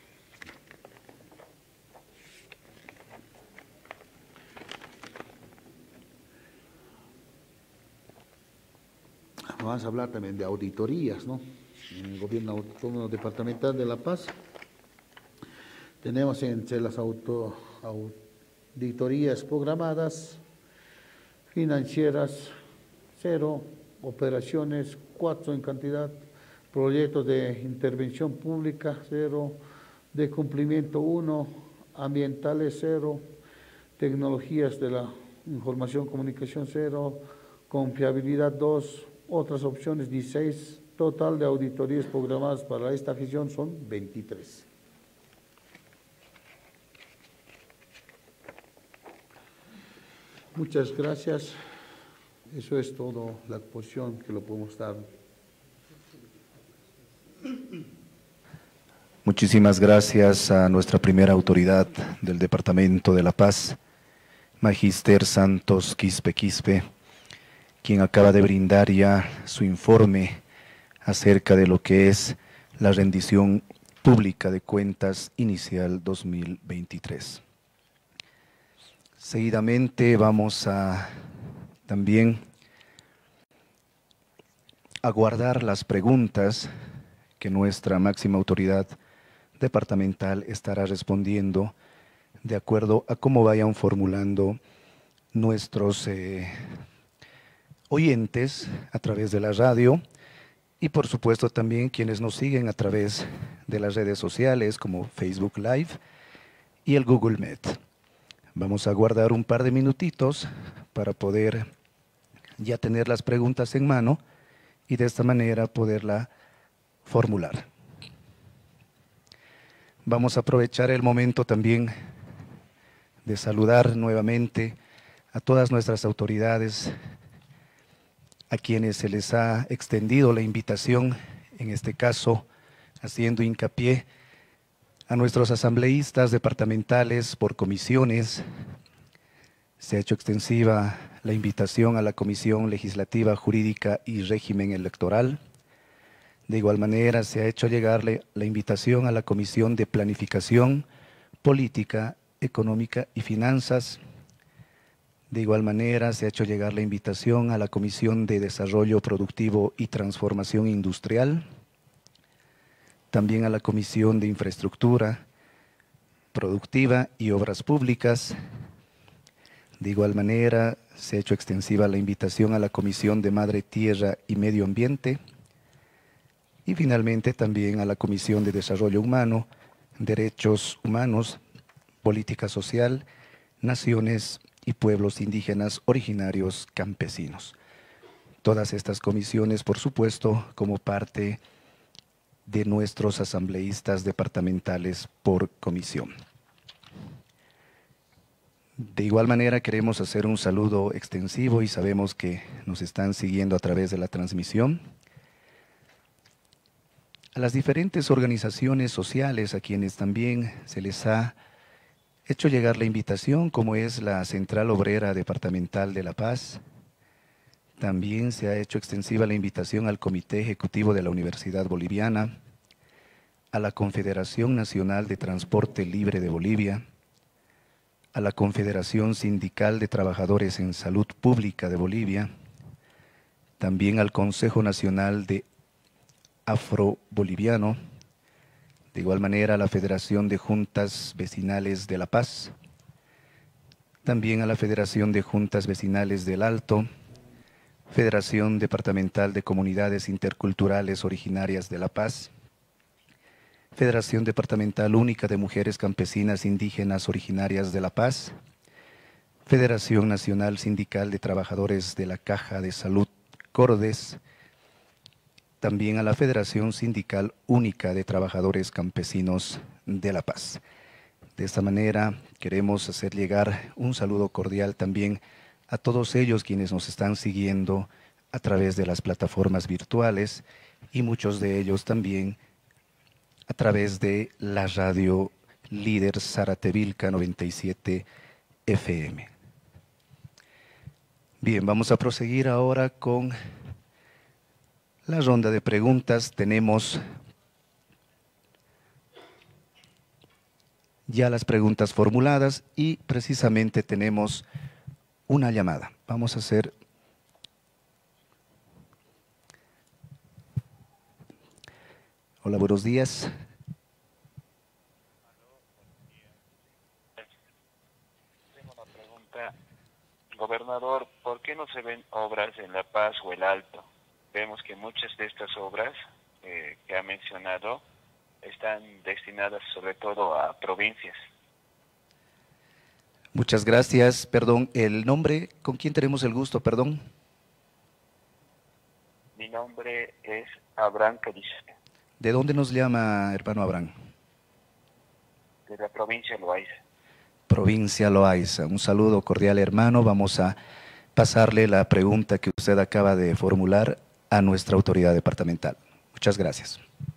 Vamos a hablar también de auditorías, ¿no? En el Gobierno Autónomo Departamental de La Paz tenemos entre las auto, auditorías programadas, financieras, cero, operaciones, cuatro en cantidad, proyectos de intervención pública, cero, de cumplimiento, uno, ambientales, cero, tecnologías de la información comunicación, cero, confiabilidad, dos, otras opciones, dieciséis, total de auditorías programadas para esta gestión son veintitrés. Muchas gracias. Eso es todo la exposición que lo podemos dar. Muchísimas gracias a nuestra primera autoridad del Departamento de La Paz, Magíster Santos Quispe Quispe, quien acaba de brindar ya su informe acerca de lo que es la rendición pública de cuentas inicial dos mil veintitrés. Seguidamente vamos a también aguardar las preguntas que nuestra máxima autoridad departamental estará respondiendo de acuerdo a cómo vayan formulando nuestros eh, oyentes a través de la radio y por supuesto también quienes nos siguen a través de las redes sociales como Facebook Live y el Google Meet. Vamos a guardar un par de minutitos para poder ya tener las preguntas en mano y de esta manera poderla formular. Vamos a aprovechar el momento también de saludar nuevamente a todas nuestras autoridades, a quienes se les ha extendido la invitación, en este caso haciendo hincapié a nuestros asambleístas departamentales por comisiones. Se ha hecho extensiva la invitación a la Comisión Legislativa, Jurídica y Régimen Electoral. De igual manera, se ha hecho llegarle la invitación a la Comisión de Planificación, Política, Económica y Finanzas. De igual manera, se ha hecho llegar la invitación a la Comisión de Desarrollo Productivo y Transformación Industrial, también a la Comisión de Infraestructura Productiva y Obras Públicas. De igual manera, se ha hecho extensiva la invitación a la Comisión de Madre Tierra y Medio Ambiente y finalmente también a la Comisión de Desarrollo Humano, Derechos Humanos, Política Social, Naciones y Pueblos Indígenas Originarios Campesinos. Todas estas comisiones, por supuesto, como parte de nuestros asambleístas departamentales por comisión. De igual manera queremos hacer un saludo extensivo y sabemos que nos están siguiendo a través de la transmisión. A las diferentes organizaciones sociales a quienes también se les ha hecho llegar la invitación, como es la Central Obrera Departamental de La Paz. También se ha hecho extensiva la invitación al Comité Ejecutivo de la Universidad Boliviana, a la Confederación Nacional de Transporte Libre de Bolivia, a la Confederación Sindical de Trabajadores en Salud Pública de Bolivia, también al Consejo Nacional de Afro-Boliviano, de igual manera a la Federación de Juntas Vecinales de La Paz, también a la Federación de Juntas Vecinales del Alto, Federación Departamental de Comunidades Interculturales Originarias de La Paz, Federación Departamental Única de Mujeres Campesinas Indígenas Originarias de La Paz, Federación Nacional Sindical de Trabajadores de la Caja de Salud Cordes, también a la Federación Sindical Única de Trabajadores Campesinos de La Paz. De esta manera queremos hacer llegar un saludo cordial también a todos ellos quienes nos están siguiendo a través de las plataformas virtuales y muchos de ellos también a través de la radio líder Zaratevilca noventa y siete F M. Bien, vamos a proseguir ahora con la ronda de preguntas. Tenemos ya las preguntas formuladas y precisamente tenemos una llamada. Vamos a hacer... Hola, buenos días. Tengo una pregunta. Gobernador, ¿por qué no se ven obras en La Paz o El Alto? Vemos que muchas de estas obras eh, que ha mencionado están destinadas sobre todo a provincias. Muchas gracias. Perdón, el nombre, ¿con quién tenemos el gusto? Perdón. Mi nombre es Abraham Cadiz, ¿De dónde nos llama, hermano Abraham? de la provincia de Loaiza. Provincia Loaiza. Un saludo cordial, hermano. Vamos a pasarle la pregunta que usted acaba de formular a nuestra autoridad departamental. Muchas gracias.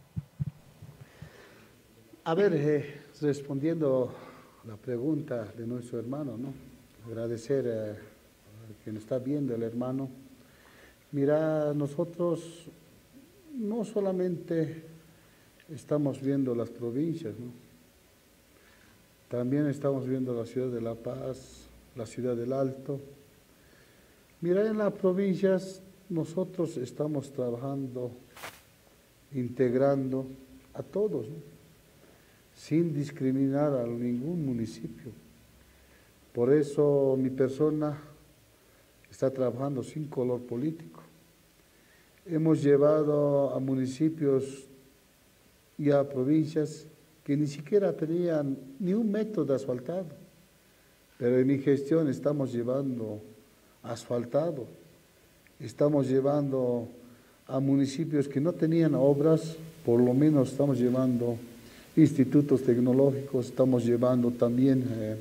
A ver, eh, respondiendo la pregunta de nuestro hermano, ¿no? Agradecer eh, a quien está viendo, el hermano. Mira, nosotros no solamente estamos viendo las provincias, ¿no? También estamos viendo la ciudad de La Paz, la ciudad del Alto. Mira, en las provincias nosotros estamos trabajando, integrando a todos, ¿no? Sin discriminar a ningún municipio. Por eso mi persona está trabajando sin color político. Hemos llevado a municipios y a provincias que ni siquiera tenían ni un metro de asfaltado, pero en mi gestión estamos llevando asfaltado, estamos llevando a municipios que no tenían obras, por lo menos estamos llevando institutos tecnológicos, estamos llevando también eh,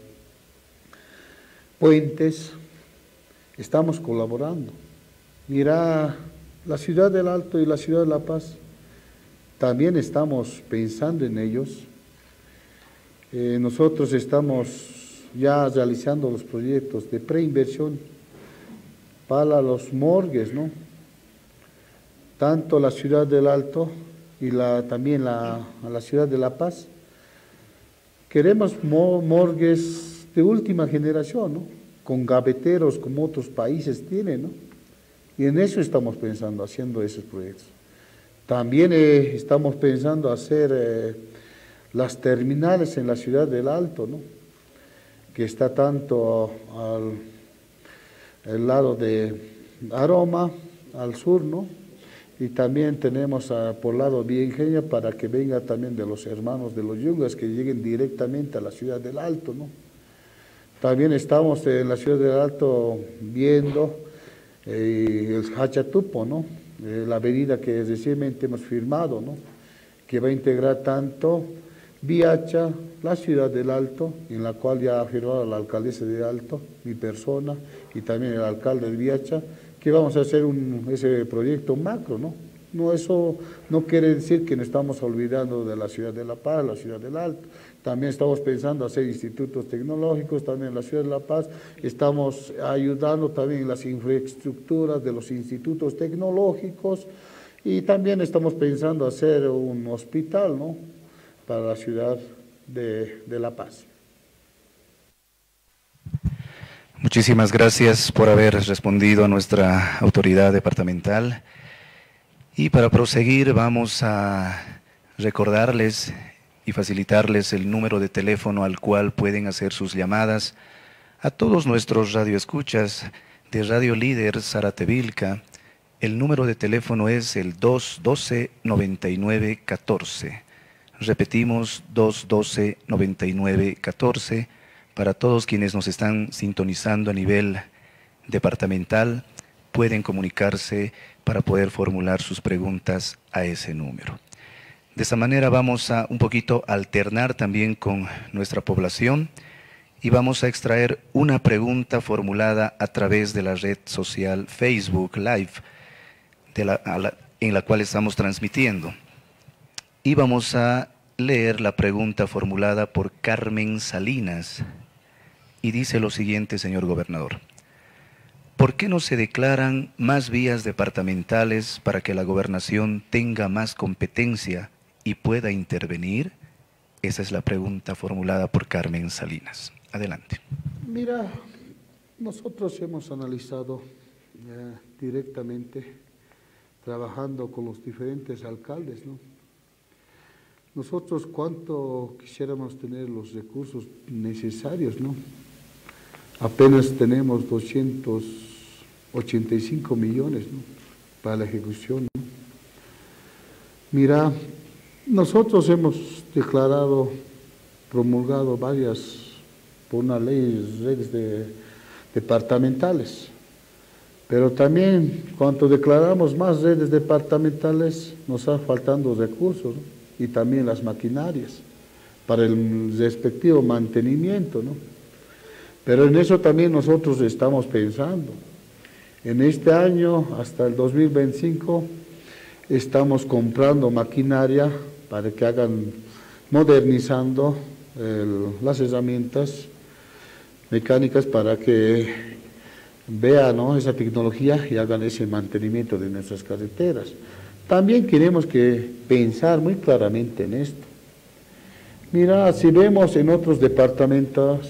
puentes, estamos colaborando. Mira, la ciudad del Alto y la ciudad de La Paz, también estamos pensando en ellos. Eh, nosotros estamos ya realizando los proyectos de preinversión para los morgues, ¿no? Tanto la ciudad del Alto y la, también la, la ciudad de La Paz. Queremos morgues de última generación, ¿no? Con gaveteros como otros países tienen, ¿no? Y en eso estamos pensando, haciendo esos proyectos. También eh, estamos pensando hacer eh, las terminales en la ciudad del Alto, ¿no? Que está tanto al, al lado de Aroma, al sur, ¿no? Y también tenemos a, por el lado de Vía Ingeniería para que venga también de los hermanos de los Yungas, que lleguen directamente a la ciudad del Alto, ¿no? También estamos en la ciudad del Alto viendo eh, el Hachatupo, ¿no? Eh, la avenida que recientemente hemos firmado, ¿no? Que va a integrar tanto Viacha, la ciudad del Alto, en la cual ya ha firmado la alcaldesa de Alto, mi persona, y también el alcalde de Viacha, que vamos a hacer un, ese proyecto macro, ¿no? No, eso no quiere decir que nos estamos olvidando de la ciudad de La Paz, la ciudad del Alto. También estamos pensando hacer institutos tecnológicos, también en la ciudad de La Paz. Estamos ayudando también en las infraestructuras de los institutos tecnológicos y también estamos pensando hacer un hospital, ¿no? Para la ciudad de, de La Paz. Muchísimas gracias por haber respondido a nuestra autoridad departamental. Y para proseguir vamos a recordarles y facilitarles el número de teléfono al cual pueden hacer sus llamadas a todos nuestros radioescuchas de Radio Líder Zaratevilca. El número de teléfono es el dos doce, noventa y nueve, catorce. Repetimos, dos doce, noventa y nueve, catorce. Para todos quienes nos están sintonizando a nivel departamental, pueden comunicarse para poder formular sus preguntas a ese número. De esa manera vamos a un poquito alternar también con nuestra población y vamos a extraer una pregunta formulada a través de la red social Facebook Live. de la, a la, en la cual estamos transmitiendo. Y vamos a leer la pregunta formulada por Carmen Salinas. Y dice lo siguiente, señor gobernador. ¿Por qué no se declaran más vías departamentales para que la gobernación tenga más competencia y pueda intervenir? Esa es la pregunta formulada por Carmen Salinas. Adelante. Mira, nosotros hemos analizado eh, directamente, trabajando con los diferentes alcaldes, ¿no? Nosotros cuánto quisiéramos tener los recursos necesarios, ¿no? Apenas tenemos doscientos ochenta y cinco millones, ¿no?, para la ejecución, ¿no? Mira, nosotros hemos declarado, promulgado varias, por una ley, redes de, departamentales, pero también cuando declaramos más redes departamentales nos están faltando recursos, ¿no?, y también las maquinarias para el respectivo mantenimiento, ¿no? Pero en eso también nosotros estamos pensando. En este año, hasta el dos mil veinticinco, estamos comprando maquinaria para que hagan, modernizando el, las herramientas mecánicas para que vean, ¿no?, esa tecnología y hagan ese mantenimiento de nuestras carreteras. También queremos que pensar muy claramente en esto. Mira, si vemos en otros departamentos,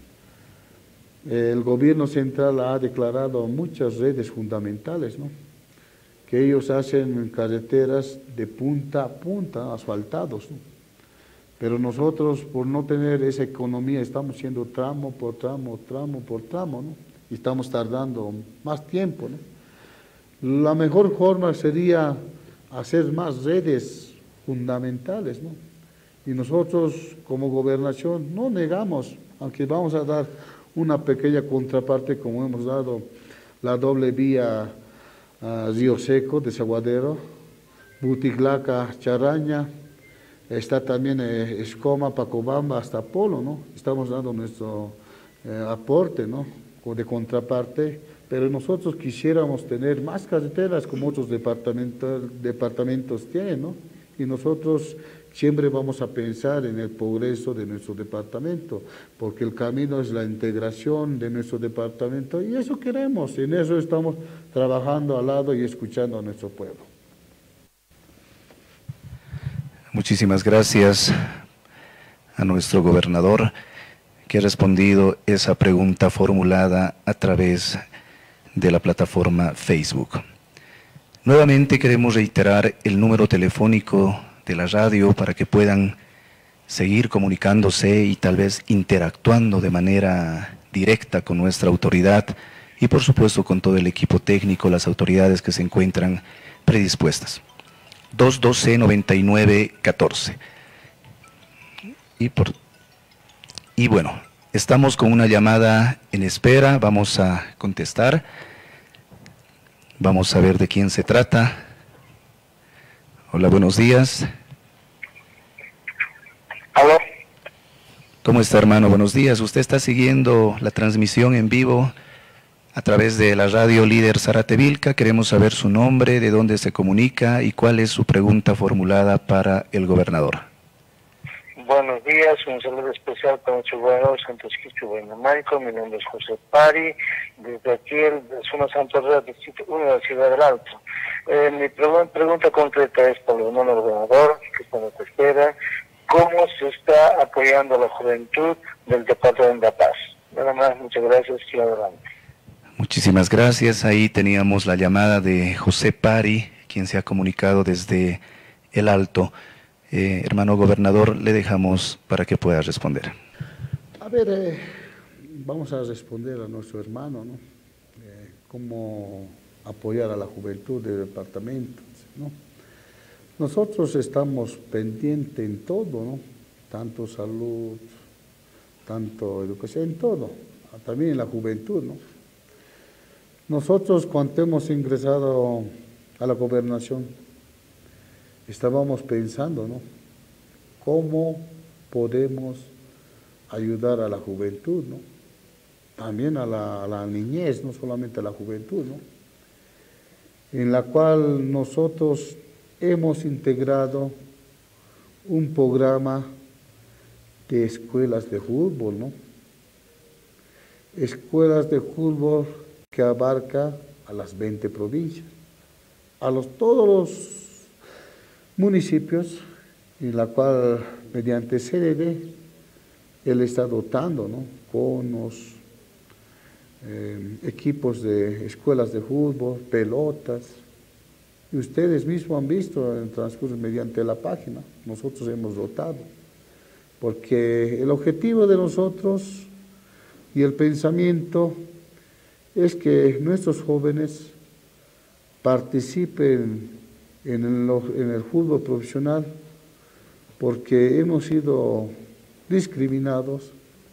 el gobierno central ha declarado muchas redes fundamentales, ¿no?, que ellos hacen carreteras de punta a punta, asfaltados, ¿no? Pero nosotros, por no tener esa economía, estamos haciendo tramo por tramo, tramo por tramo, ¿no?, y estamos tardando más tiempo, ¿no? La mejor forma sería hacer más redes fundamentales, ¿no? Y nosotros, como gobernación, no negamos, aunque vamos a dar una pequeña contraparte, como hemos dado la doble vía a Río Seco, Desaguadero, Buticlaca, Charaña, está también eh, Escoma, Pacobamba, hasta Polo, ¿no? Estamos dando nuestro eh, aporte, ¿no?, de contraparte, pero nosotros quisiéramos tener más carreteras como otros departamentos, departamentos tienen, ¿no? Y nosotros siempre vamos a pensar en el progreso de nuestro departamento, porque el camino es la integración de nuestro departamento y eso queremos, en eso estamos trabajando al lado y escuchando a nuestro pueblo. Muchísimas gracias a nuestro gobernador que ha respondido esa pregunta formulada a través de la plataforma Facebook. Nuevamente queremos reiterar el número telefónico de la radio para que puedan seguir comunicándose y tal vez interactuando de manera directa con nuestra autoridad y por supuesto con todo el equipo técnico, las autoridades que se encuentran predispuestas. dos doce, noventa y nueve, catorce. Y, por, y bueno, estamos con una llamada en espera, vamos a contestar. Vamos a ver de quién se trata. Hola, buenos días. ¿Aló? ¿Cómo está, hermano? Buenos días. Usted está siguiendo la transmisión en vivo a través de la radio Líder Zárate Vilca. Queremos saber su nombre, de dónde se comunica y cuál es su pregunta formulada para el gobernador. Buenos días, un saludo especial para nuestro gobernador Santos Quispe Guaynamaico. Mi nombre es José Pari, desde aquí, el zona Santo Río, distrito uno de la ciudad del Alto. Eh, mi pre pregunta concreta es para el gobernador, que está en la espera, ¿cómo se está apoyando a la juventud del departamento de La Paz? Nada más, muchas gracias y adelante. Muchísimas gracias. Ahí teníamos la llamada de José Pari, quien se ha comunicado desde el Alto. Eh, hermano gobernador, le dejamos para que pueda responder. A ver, eh, vamos a responder a nuestro hermano, ¿no? Eh, cómo apoyar a la juventud del departamento, ¿no? Nosotros estamos pendientes en todo, ¿no? Tanto salud, tanto educación, en todo, también en la juventud, ¿no? Nosotros cuando hemos ingresado a la gobernación, estábamos pensando, ¿no? ¿Cómo podemos ayudar a la juventud, ¿no? También a la, a la niñez, no solamente a la juventud, ¿no? en la cual nosotros hemos integrado un programa de escuelas de fútbol, ¿no? Escuelas de fútbol que abarca a las veinte provincias, a los, todos los municipios, en la cual mediante C D D él está dotando, ¿no? Conos, eh, equipos de escuelas de fútbol, pelotas, y ustedes mismos han visto en el transcurso mediante la página, nosotros hemos dotado, porque el objetivo de nosotros y el pensamiento es que nuestros jóvenes participen en el, en el fútbol profesional, porque hemos sido discriminados,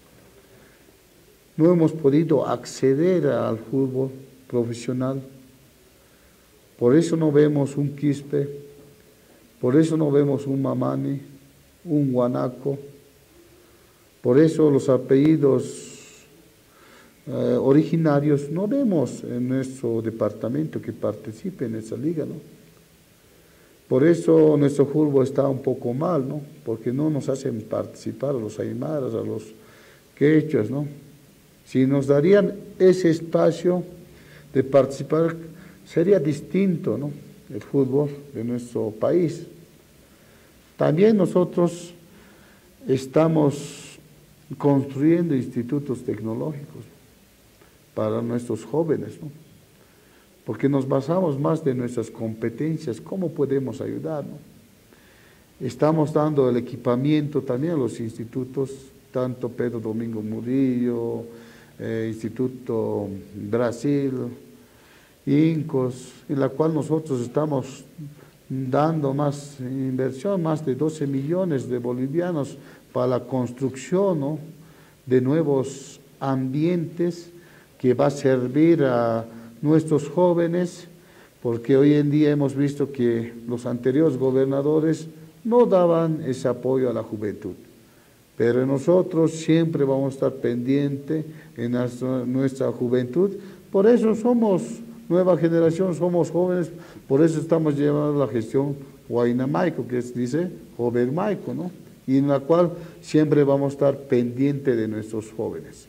no hemos podido acceder al fútbol profesional, por eso no vemos un Quispe, por eso no vemos un Mamani, un Guanaco, por eso los apellidos eh, originarios no vemos en nuestro departamento que participe en esa liga, ¿no? Por eso nuestro fútbol está un poco mal, ¿no? Porque no nos hacen participar a los aymaras, a los quechuas, ¿no? Si nos darían ese espacio de participar, sería distinto, ¿no? El fútbol de nuestro país. También nosotros estamos construyendo institutos tecnológicos para nuestros jóvenes, ¿no? Porque nos basamos más de nuestras competencias, cómo podemos ayudar, ¿no? Estamos dando el equipamiento también a los institutos, tanto Pedro Domingo Murillo, eh, Instituto Brasil, Incos, en la cual nosotros estamos dando más inversión, más de doce millones de bolivianos para la construcción, ¿no? De nuevos ambientes que va a servir a nuestros jóvenes, porque hoy en día hemos visto que los anteriores gobernadores no daban ese apoyo a la juventud, pero nosotros siempre vamos a estar pendientes en nuestra, nuestra juventud, por eso somos nueva generación, somos jóvenes, por eso estamos llevando la gestión Huayna Maico, que es, dice Joven Maico, ¿no? Y en la cual siempre vamos a estar pendientes de nuestros jóvenes.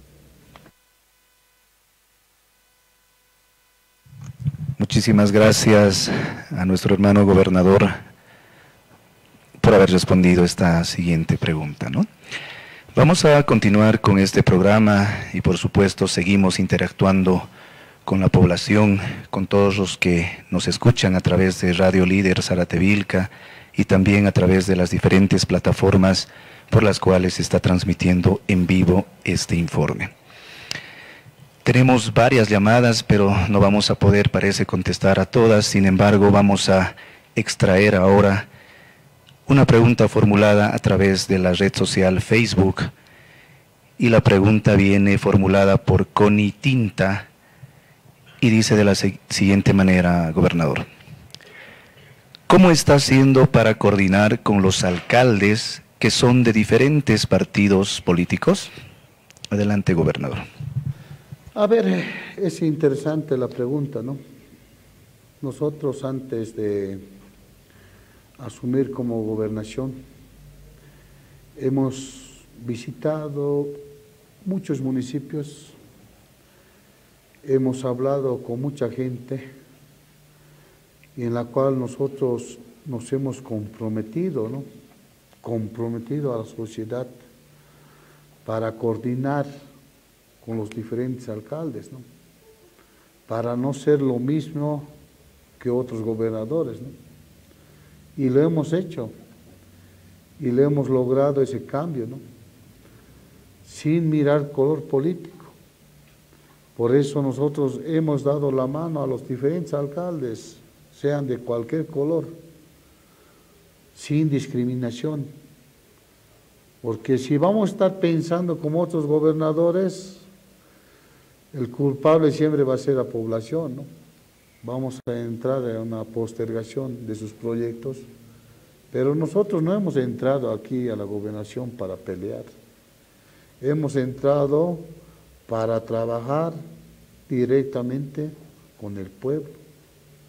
Muchísimas gracias a nuestro hermano gobernador por haber respondido esta siguiente pregunta, ¿no? Vamos a continuar con este programa y por supuesto seguimos interactuando con la población, con todos los que nos escuchan a través de Radio Líder Zaratevilca y también a través de las diferentes plataformas por las cuales se está transmitiendo en vivo este informe. Tenemos varias llamadas, pero no vamos a poder, parece, contestar a todas. Sin embargo, vamos a extraer ahora una pregunta formulada a través de la red social Facebook. Y la pregunta viene formulada por Connie Tinta y dice de la siguiente manera, gobernador. ¿Cómo está haciendo para coordinar con los alcaldes que son de diferentes partidos políticos? Adelante, gobernador. A ver, es interesante la pregunta, ¿no? Nosotros antes de asumir como gobernación hemos visitado muchos municipios, hemos hablado con mucha gente y en la cual nosotros nos hemos comprometido, ¿no? Comprometido a la sociedad para coordinar con los diferentes alcaldes, ¿no? Para no ser lo mismo que otros gobernadores, ¿no? Y lo hemos hecho, y le hemos logrado ese cambio, ¿no? Sin mirar color político. Por eso nosotros hemos dado la mano a los diferentes alcaldes, sean de cualquier color, sin discriminación. Porque si vamos a estar pensando como otros gobernadores, el culpable siempre va a ser la población, ¿no? Vamos a entrar en una postergación de sus proyectos, pero nosotros no hemos entrado aquí a la gobernación para pelear. Hemos entrado para trabajar directamente con el pueblo,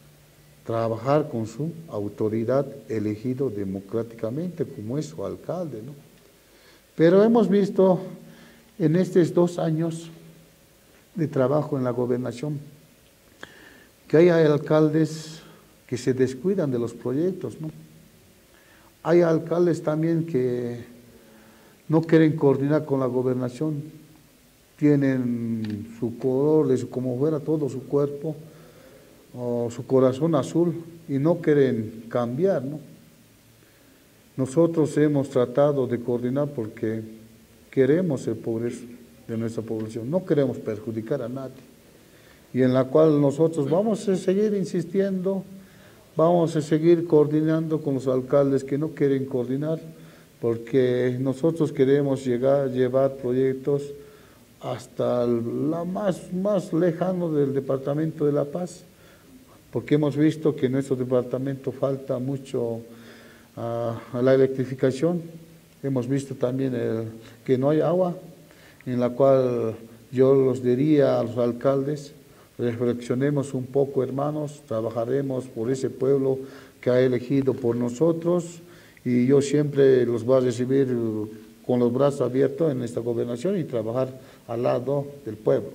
trabajar con su autoridad elegido democráticamente, como es su alcalde, ¿no? Pero hemos visto en estos dos años de trabajo en la gobernación que hay alcaldes que se descuidan de los proyectos, ¿no? Hay alcaldes también que no quieren coordinar con la gobernación, tienen su color, como fuera todo su cuerpo, o su corazón azul, y no quieren cambiar, ¿no? Nosotros hemos tratado de coordinar porque queremos el progreso de nuestra población, no queremos perjudicar a nadie, y en la cual nosotros vamos a seguir insistiendo, vamos a seguir coordinando con los alcaldes que no quieren coordinar, porque nosotros queremos llegar, llevar proyectos hasta la más, más lejano del Departamento de La Paz, porque hemos visto que en nuestro departamento falta mucho uh, a la electrificación, hemos visto también el, que no hay agua, en la cual yo los diría a los alcaldes, reflexionemos un poco, hermanos, trabajaremos por ese pueblo que ha elegido por nosotros, y yo siempre los voy a recibir con los brazos abiertos en esta gobernación y trabajar al lado del pueblo.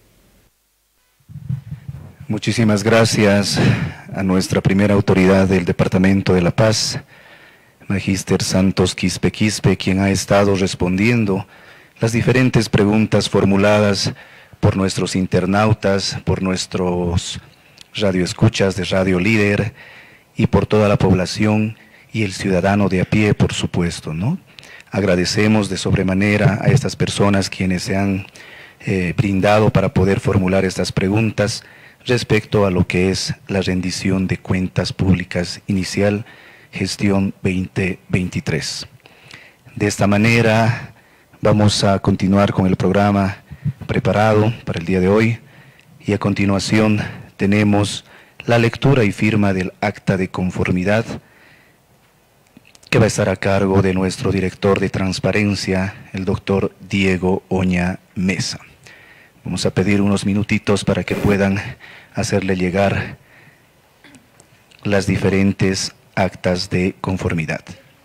Muchísimas gracias a nuestra primera autoridad del Departamento de La Paz, Magíster Santos Quispe Quispe, quien ha estado respondiendo las diferentes preguntas formuladas por nuestros internautas, por nuestros radioescuchas de Radio Líder y por toda la población y el ciudadano de a pie, por supuesto, ¿no? Agradecemos de sobremanera a estas personas quienes se han eh, brindado para poder formular estas preguntas respecto a lo que es la rendición de cuentas públicas inicial, gestión veinte veintitrés. De esta manera vamos a continuar con el programa preparado para el día de hoy, y a continuación tenemos la lectura y firma del acta de conformidad, que va a estar a cargo de nuestro director de transparencia, el doctor Diego Oña Mesa. Vamos a pedir unos minutitos para que puedan hacerle llegar las diferentes actas de conformidad.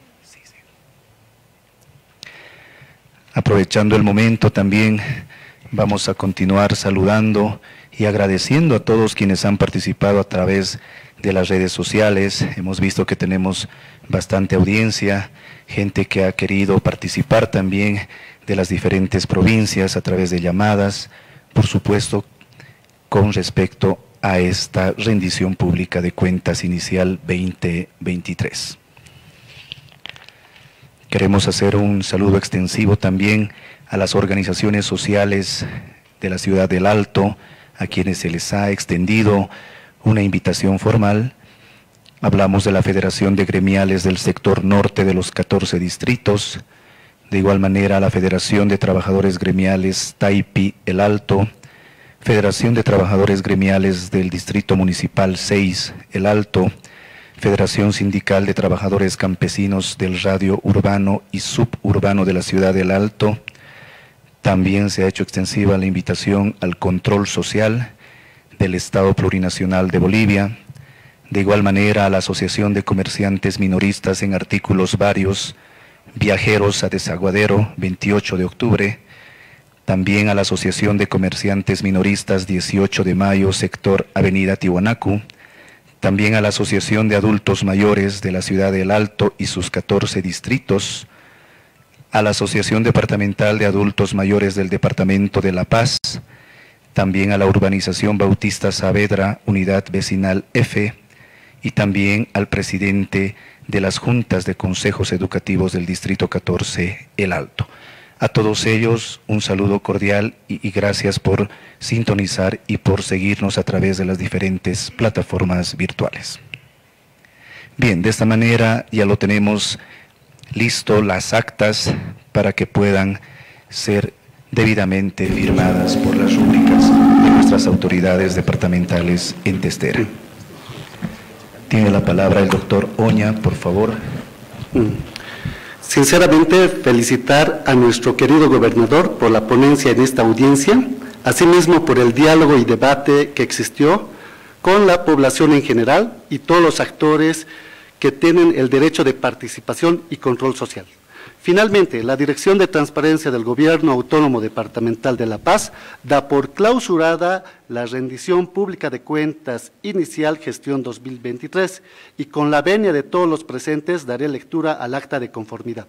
Aprovechando el momento también vamos a continuar saludando y agradeciendo a todos quienes han participado a través de las redes sociales. Hemos visto que tenemos bastante audiencia, gente que ha querido participar también de las diferentes provincias a través de llamadas, por supuesto, con respecto a esta rendición pública de cuentas inicial veinte veintitrés. Queremos hacer un saludo extensivo también a las organizaciones sociales de la ciudad del Alto, a quienes se les ha extendido una invitación formal. Hablamos de la Federación de Gremiales del sector norte de los catorce distritos, de igual manera la Federación de Trabajadores Gremiales Taipi El Alto, Federación de Trabajadores Gremiales del Distrito Municipal seis El Alto, Federación Sindical de Trabajadores Campesinos del Radio Urbano y Suburbano de la Ciudad del Alto. También se ha hecho extensiva la invitación al Control Social del Estado Plurinacional de Bolivia, de igual manera a la Asociación de Comerciantes Minoristas en Artículos Varios, Viajeros a Desaguadero, veintiocho de octubre, también a la Asociación de Comerciantes Minoristas dieciocho de mayo, sector Avenida Tiwanaku, también a la Asociación de Adultos Mayores de la Ciudad del Alto y sus catorce distritos, a la Asociación Departamental de Adultos Mayores del Departamento de La Paz, también a la Urbanización Bautista Saavedra, Unidad Vecinal F, y también al presidente de las Juntas de Consejos Educativos del Distrito catorce, El Alto. A todos ellos un saludo cordial y, y gracias por sintonizar y por seguirnos a través de las diferentes plataformas virtuales. Bien, de esta manera ya lo tenemos listo, las actas para que puedan ser debidamente firmadas por las rúbricas de nuestras autoridades departamentales en Testera. Tiene la palabra el doctor Oña, por favor. Sinceramente, felicitar a nuestro querido gobernador por la ponencia en esta audiencia, asimismo por el diálogo y debate que existió con la población en general y todos los actores que tienen el derecho de participación y control social. Finalmente, la Dirección de Transparencia del Gobierno Autónomo Departamental de La Paz da por clausurada la rendición pública de cuentas inicial gestión dos mil veintitrés y con la venia de todos los presentes daré lectura al acta de conformidad.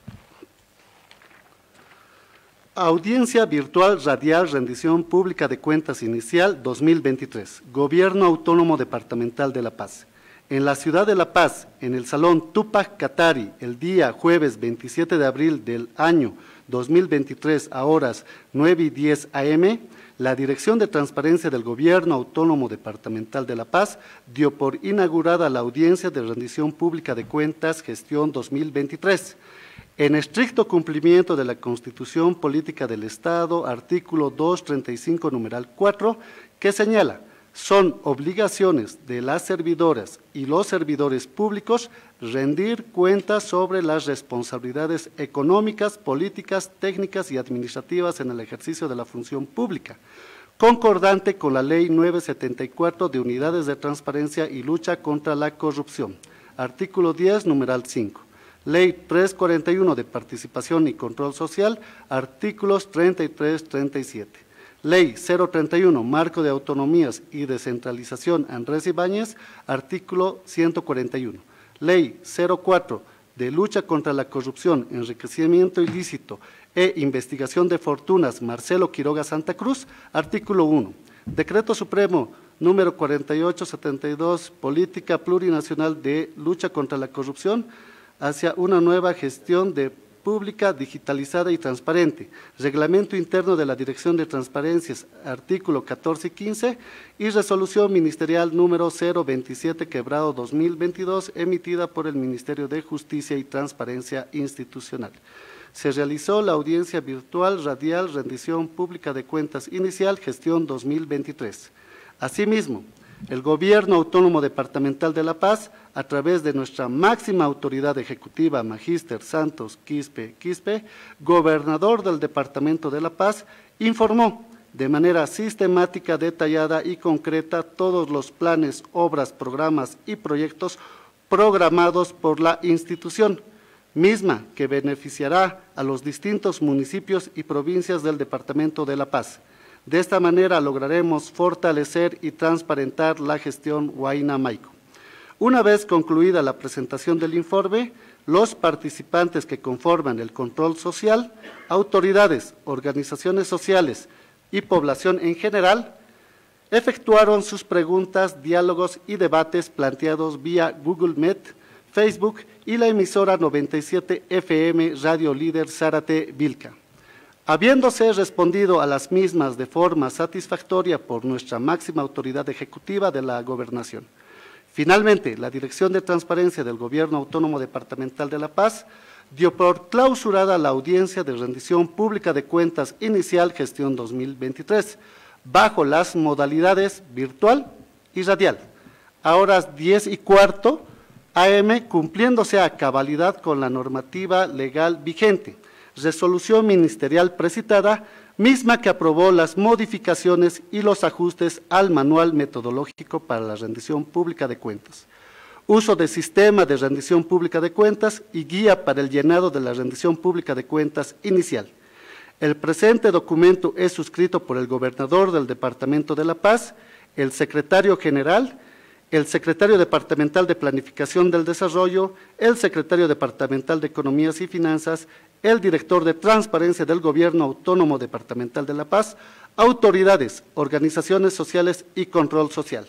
Audiencia virtual radial rendición pública de cuentas inicial dos mil veintitrés, Gobierno Autónomo Departamental de La Paz. En la ciudad de La Paz, en el Salón Tupac Katari, el día jueves veintisiete de abril del año dos mil veintitrés a horas nueve y diez a eme, la Dirección de Transparencia del Gobierno Autónomo Departamental de La Paz dio por inaugurada la audiencia de rendición pública de cuentas gestión dos mil veintitrés. En estricto cumplimiento de la Constitución Política del Estado, artículo doscientos treinta y cinco, numeral cuatro, que señala: son obligaciones de las servidoras y los servidores públicos rendir cuentas sobre las responsabilidades económicas, políticas, técnicas y administrativas en el ejercicio de la función pública, concordante con la Ley novecientos setenta y cuatro de Unidades de Transparencia y Lucha contra la Corrupción, artículo diez, numeral cinco. Ley trescientos cuarenta y uno de Participación y Control Social, artículos treinta y tres, treinta y siete. Ley cero treinta y uno, Marco de Autonomías y Descentralización Andrés Ibáñez, artículo ciento cuarenta y uno. Ley cero cuatro, de Lucha contra la Corrupción, Enriquecimiento Ilícito e Investigación de Fortunas Marcelo Quiroga Santa Cruz, artículo uno. Decreto Supremo número cuarenta y ocho setenta y dos, Política Plurinacional de Lucha contra la Corrupción hacia una nueva gestión de pública, digitalizada y transparente, Reglamento Interno de la Dirección de Transparencias, artículo catorce y quince, y Resolución Ministerial número cero veintisiete, quebrado dos mil veintidós, emitida por el Ministerio de Justicia y Transparencia Institucional. Se realizó la audiencia virtual radial rendición pública de cuentas inicial gestión dos mil veintitrés. Asimismo, el Gobierno Autónomo Departamental de La Paz, a través de nuestra máxima autoridad ejecutiva, Magíster Santos Quispe Quispe, gobernador del Departamento de La Paz, informó de manera sistemática, detallada y concreta todos los planes, obras, programas y proyectos programados por la institución, misma que beneficiará a los distintos municipios y provincias del Departamento de La Paz. De esta manera lograremos fortalecer y transparentar la gestión Huayna Maico. Una vez concluida la presentación del informe, los participantes que conforman el control social, autoridades, organizaciones sociales y población en general, efectuaron sus preguntas, diálogos y debates planteados vía Google Meet, Facebook y la emisora noventa y siete F M Radio Líder Zárate Vilca. Habiéndose respondido a las mismas de forma satisfactoria por nuestra máxima autoridad ejecutiva de la Gobernación. Finalmente, la Dirección de Transparencia del Gobierno Autónomo Departamental de La Paz dio por clausurada la audiencia de rendición pública de cuentas inicial gestión dos mil veintitrés, bajo las modalidades virtual y radial, a horas diez y cuarto a eme, cumpliéndose a cabalidad con la normativa legal vigente, resolución ministerial precitada, misma que aprobó las modificaciones y los ajustes al manual metodológico para la rendición pública de cuentas, uso de sistema de rendición pública de cuentas y guía para el llenado de la rendición pública de cuentas inicial. El presente documento es suscrito por el gobernador del Departamento de La Paz, el secretario general, el secretario departamental de Planificación del Desarrollo, el secretario departamental de Economías y Finanzas, el director de Transparencia del Gobierno Autónomo Departamental de La Paz, autoridades, organizaciones sociales y control social.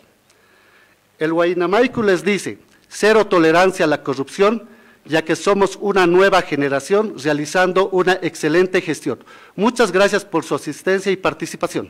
El Huayna Maico les dice, cero tolerancia a la corrupción, ya que somos una nueva generación realizando una excelente gestión. Muchas gracias por su asistencia y participación.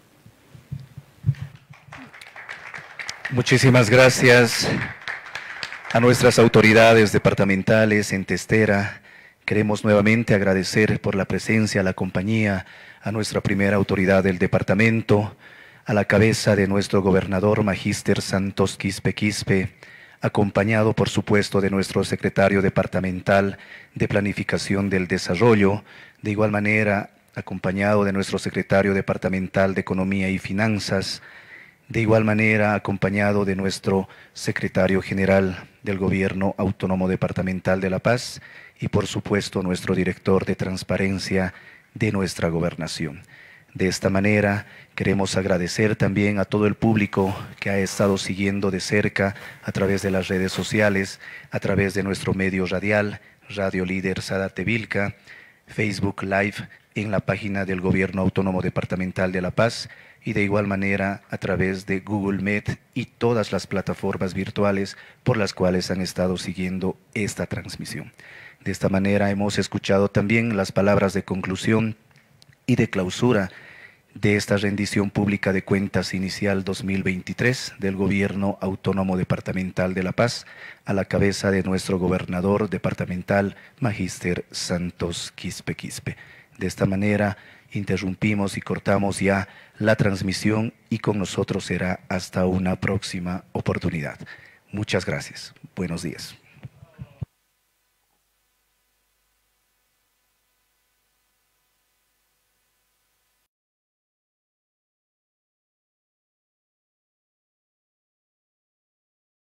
Muchísimas gracias a nuestras autoridades departamentales en Testera. Queremos nuevamente agradecer por la presencia, la compañía, a nuestra primera autoridad del departamento, a la cabeza de nuestro gobernador Magíster Santos Quispe Quispe, acompañado por supuesto de nuestro secretario departamental de Planificación del Desarrollo, de igual manera acompañado de nuestro secretario departamental de Economía y Finanzas, De igual manera, acompañado de nuestro secretario general del Gobierno Autónomo Departamental de La Paz y, por supuesto, nuestro director de transparencia de nuestra gobernación. De esta manera, queremos agradecer también a todo el público que ha estado siguiendo de cerca a través de las redes sociales, a través de nuestro medio radial, Radio Líder Sadatevilca, Facebook Live en la página del Gobierno Autónomo Departamental de La Paz y de igual manera a través de Google Meet y todas las plataformas virtuales por las cuales han estado siguiendo esta transmisión. De esta manera hemos escuchado también las palabras de conclusión y de clausura de esta rendición pública de cuentas inicial dos mil veintitrés del Gobierno Autónomo Departamental de La Paz, a la cabeza de nuestro gobernador departamental, Magíster Santos Quispe Quispe. De esta manera interrumpimos y cortamos ya la transmisión y con nosotros será hasta una próxima oportunidad. Muchas gracias. Buenos días.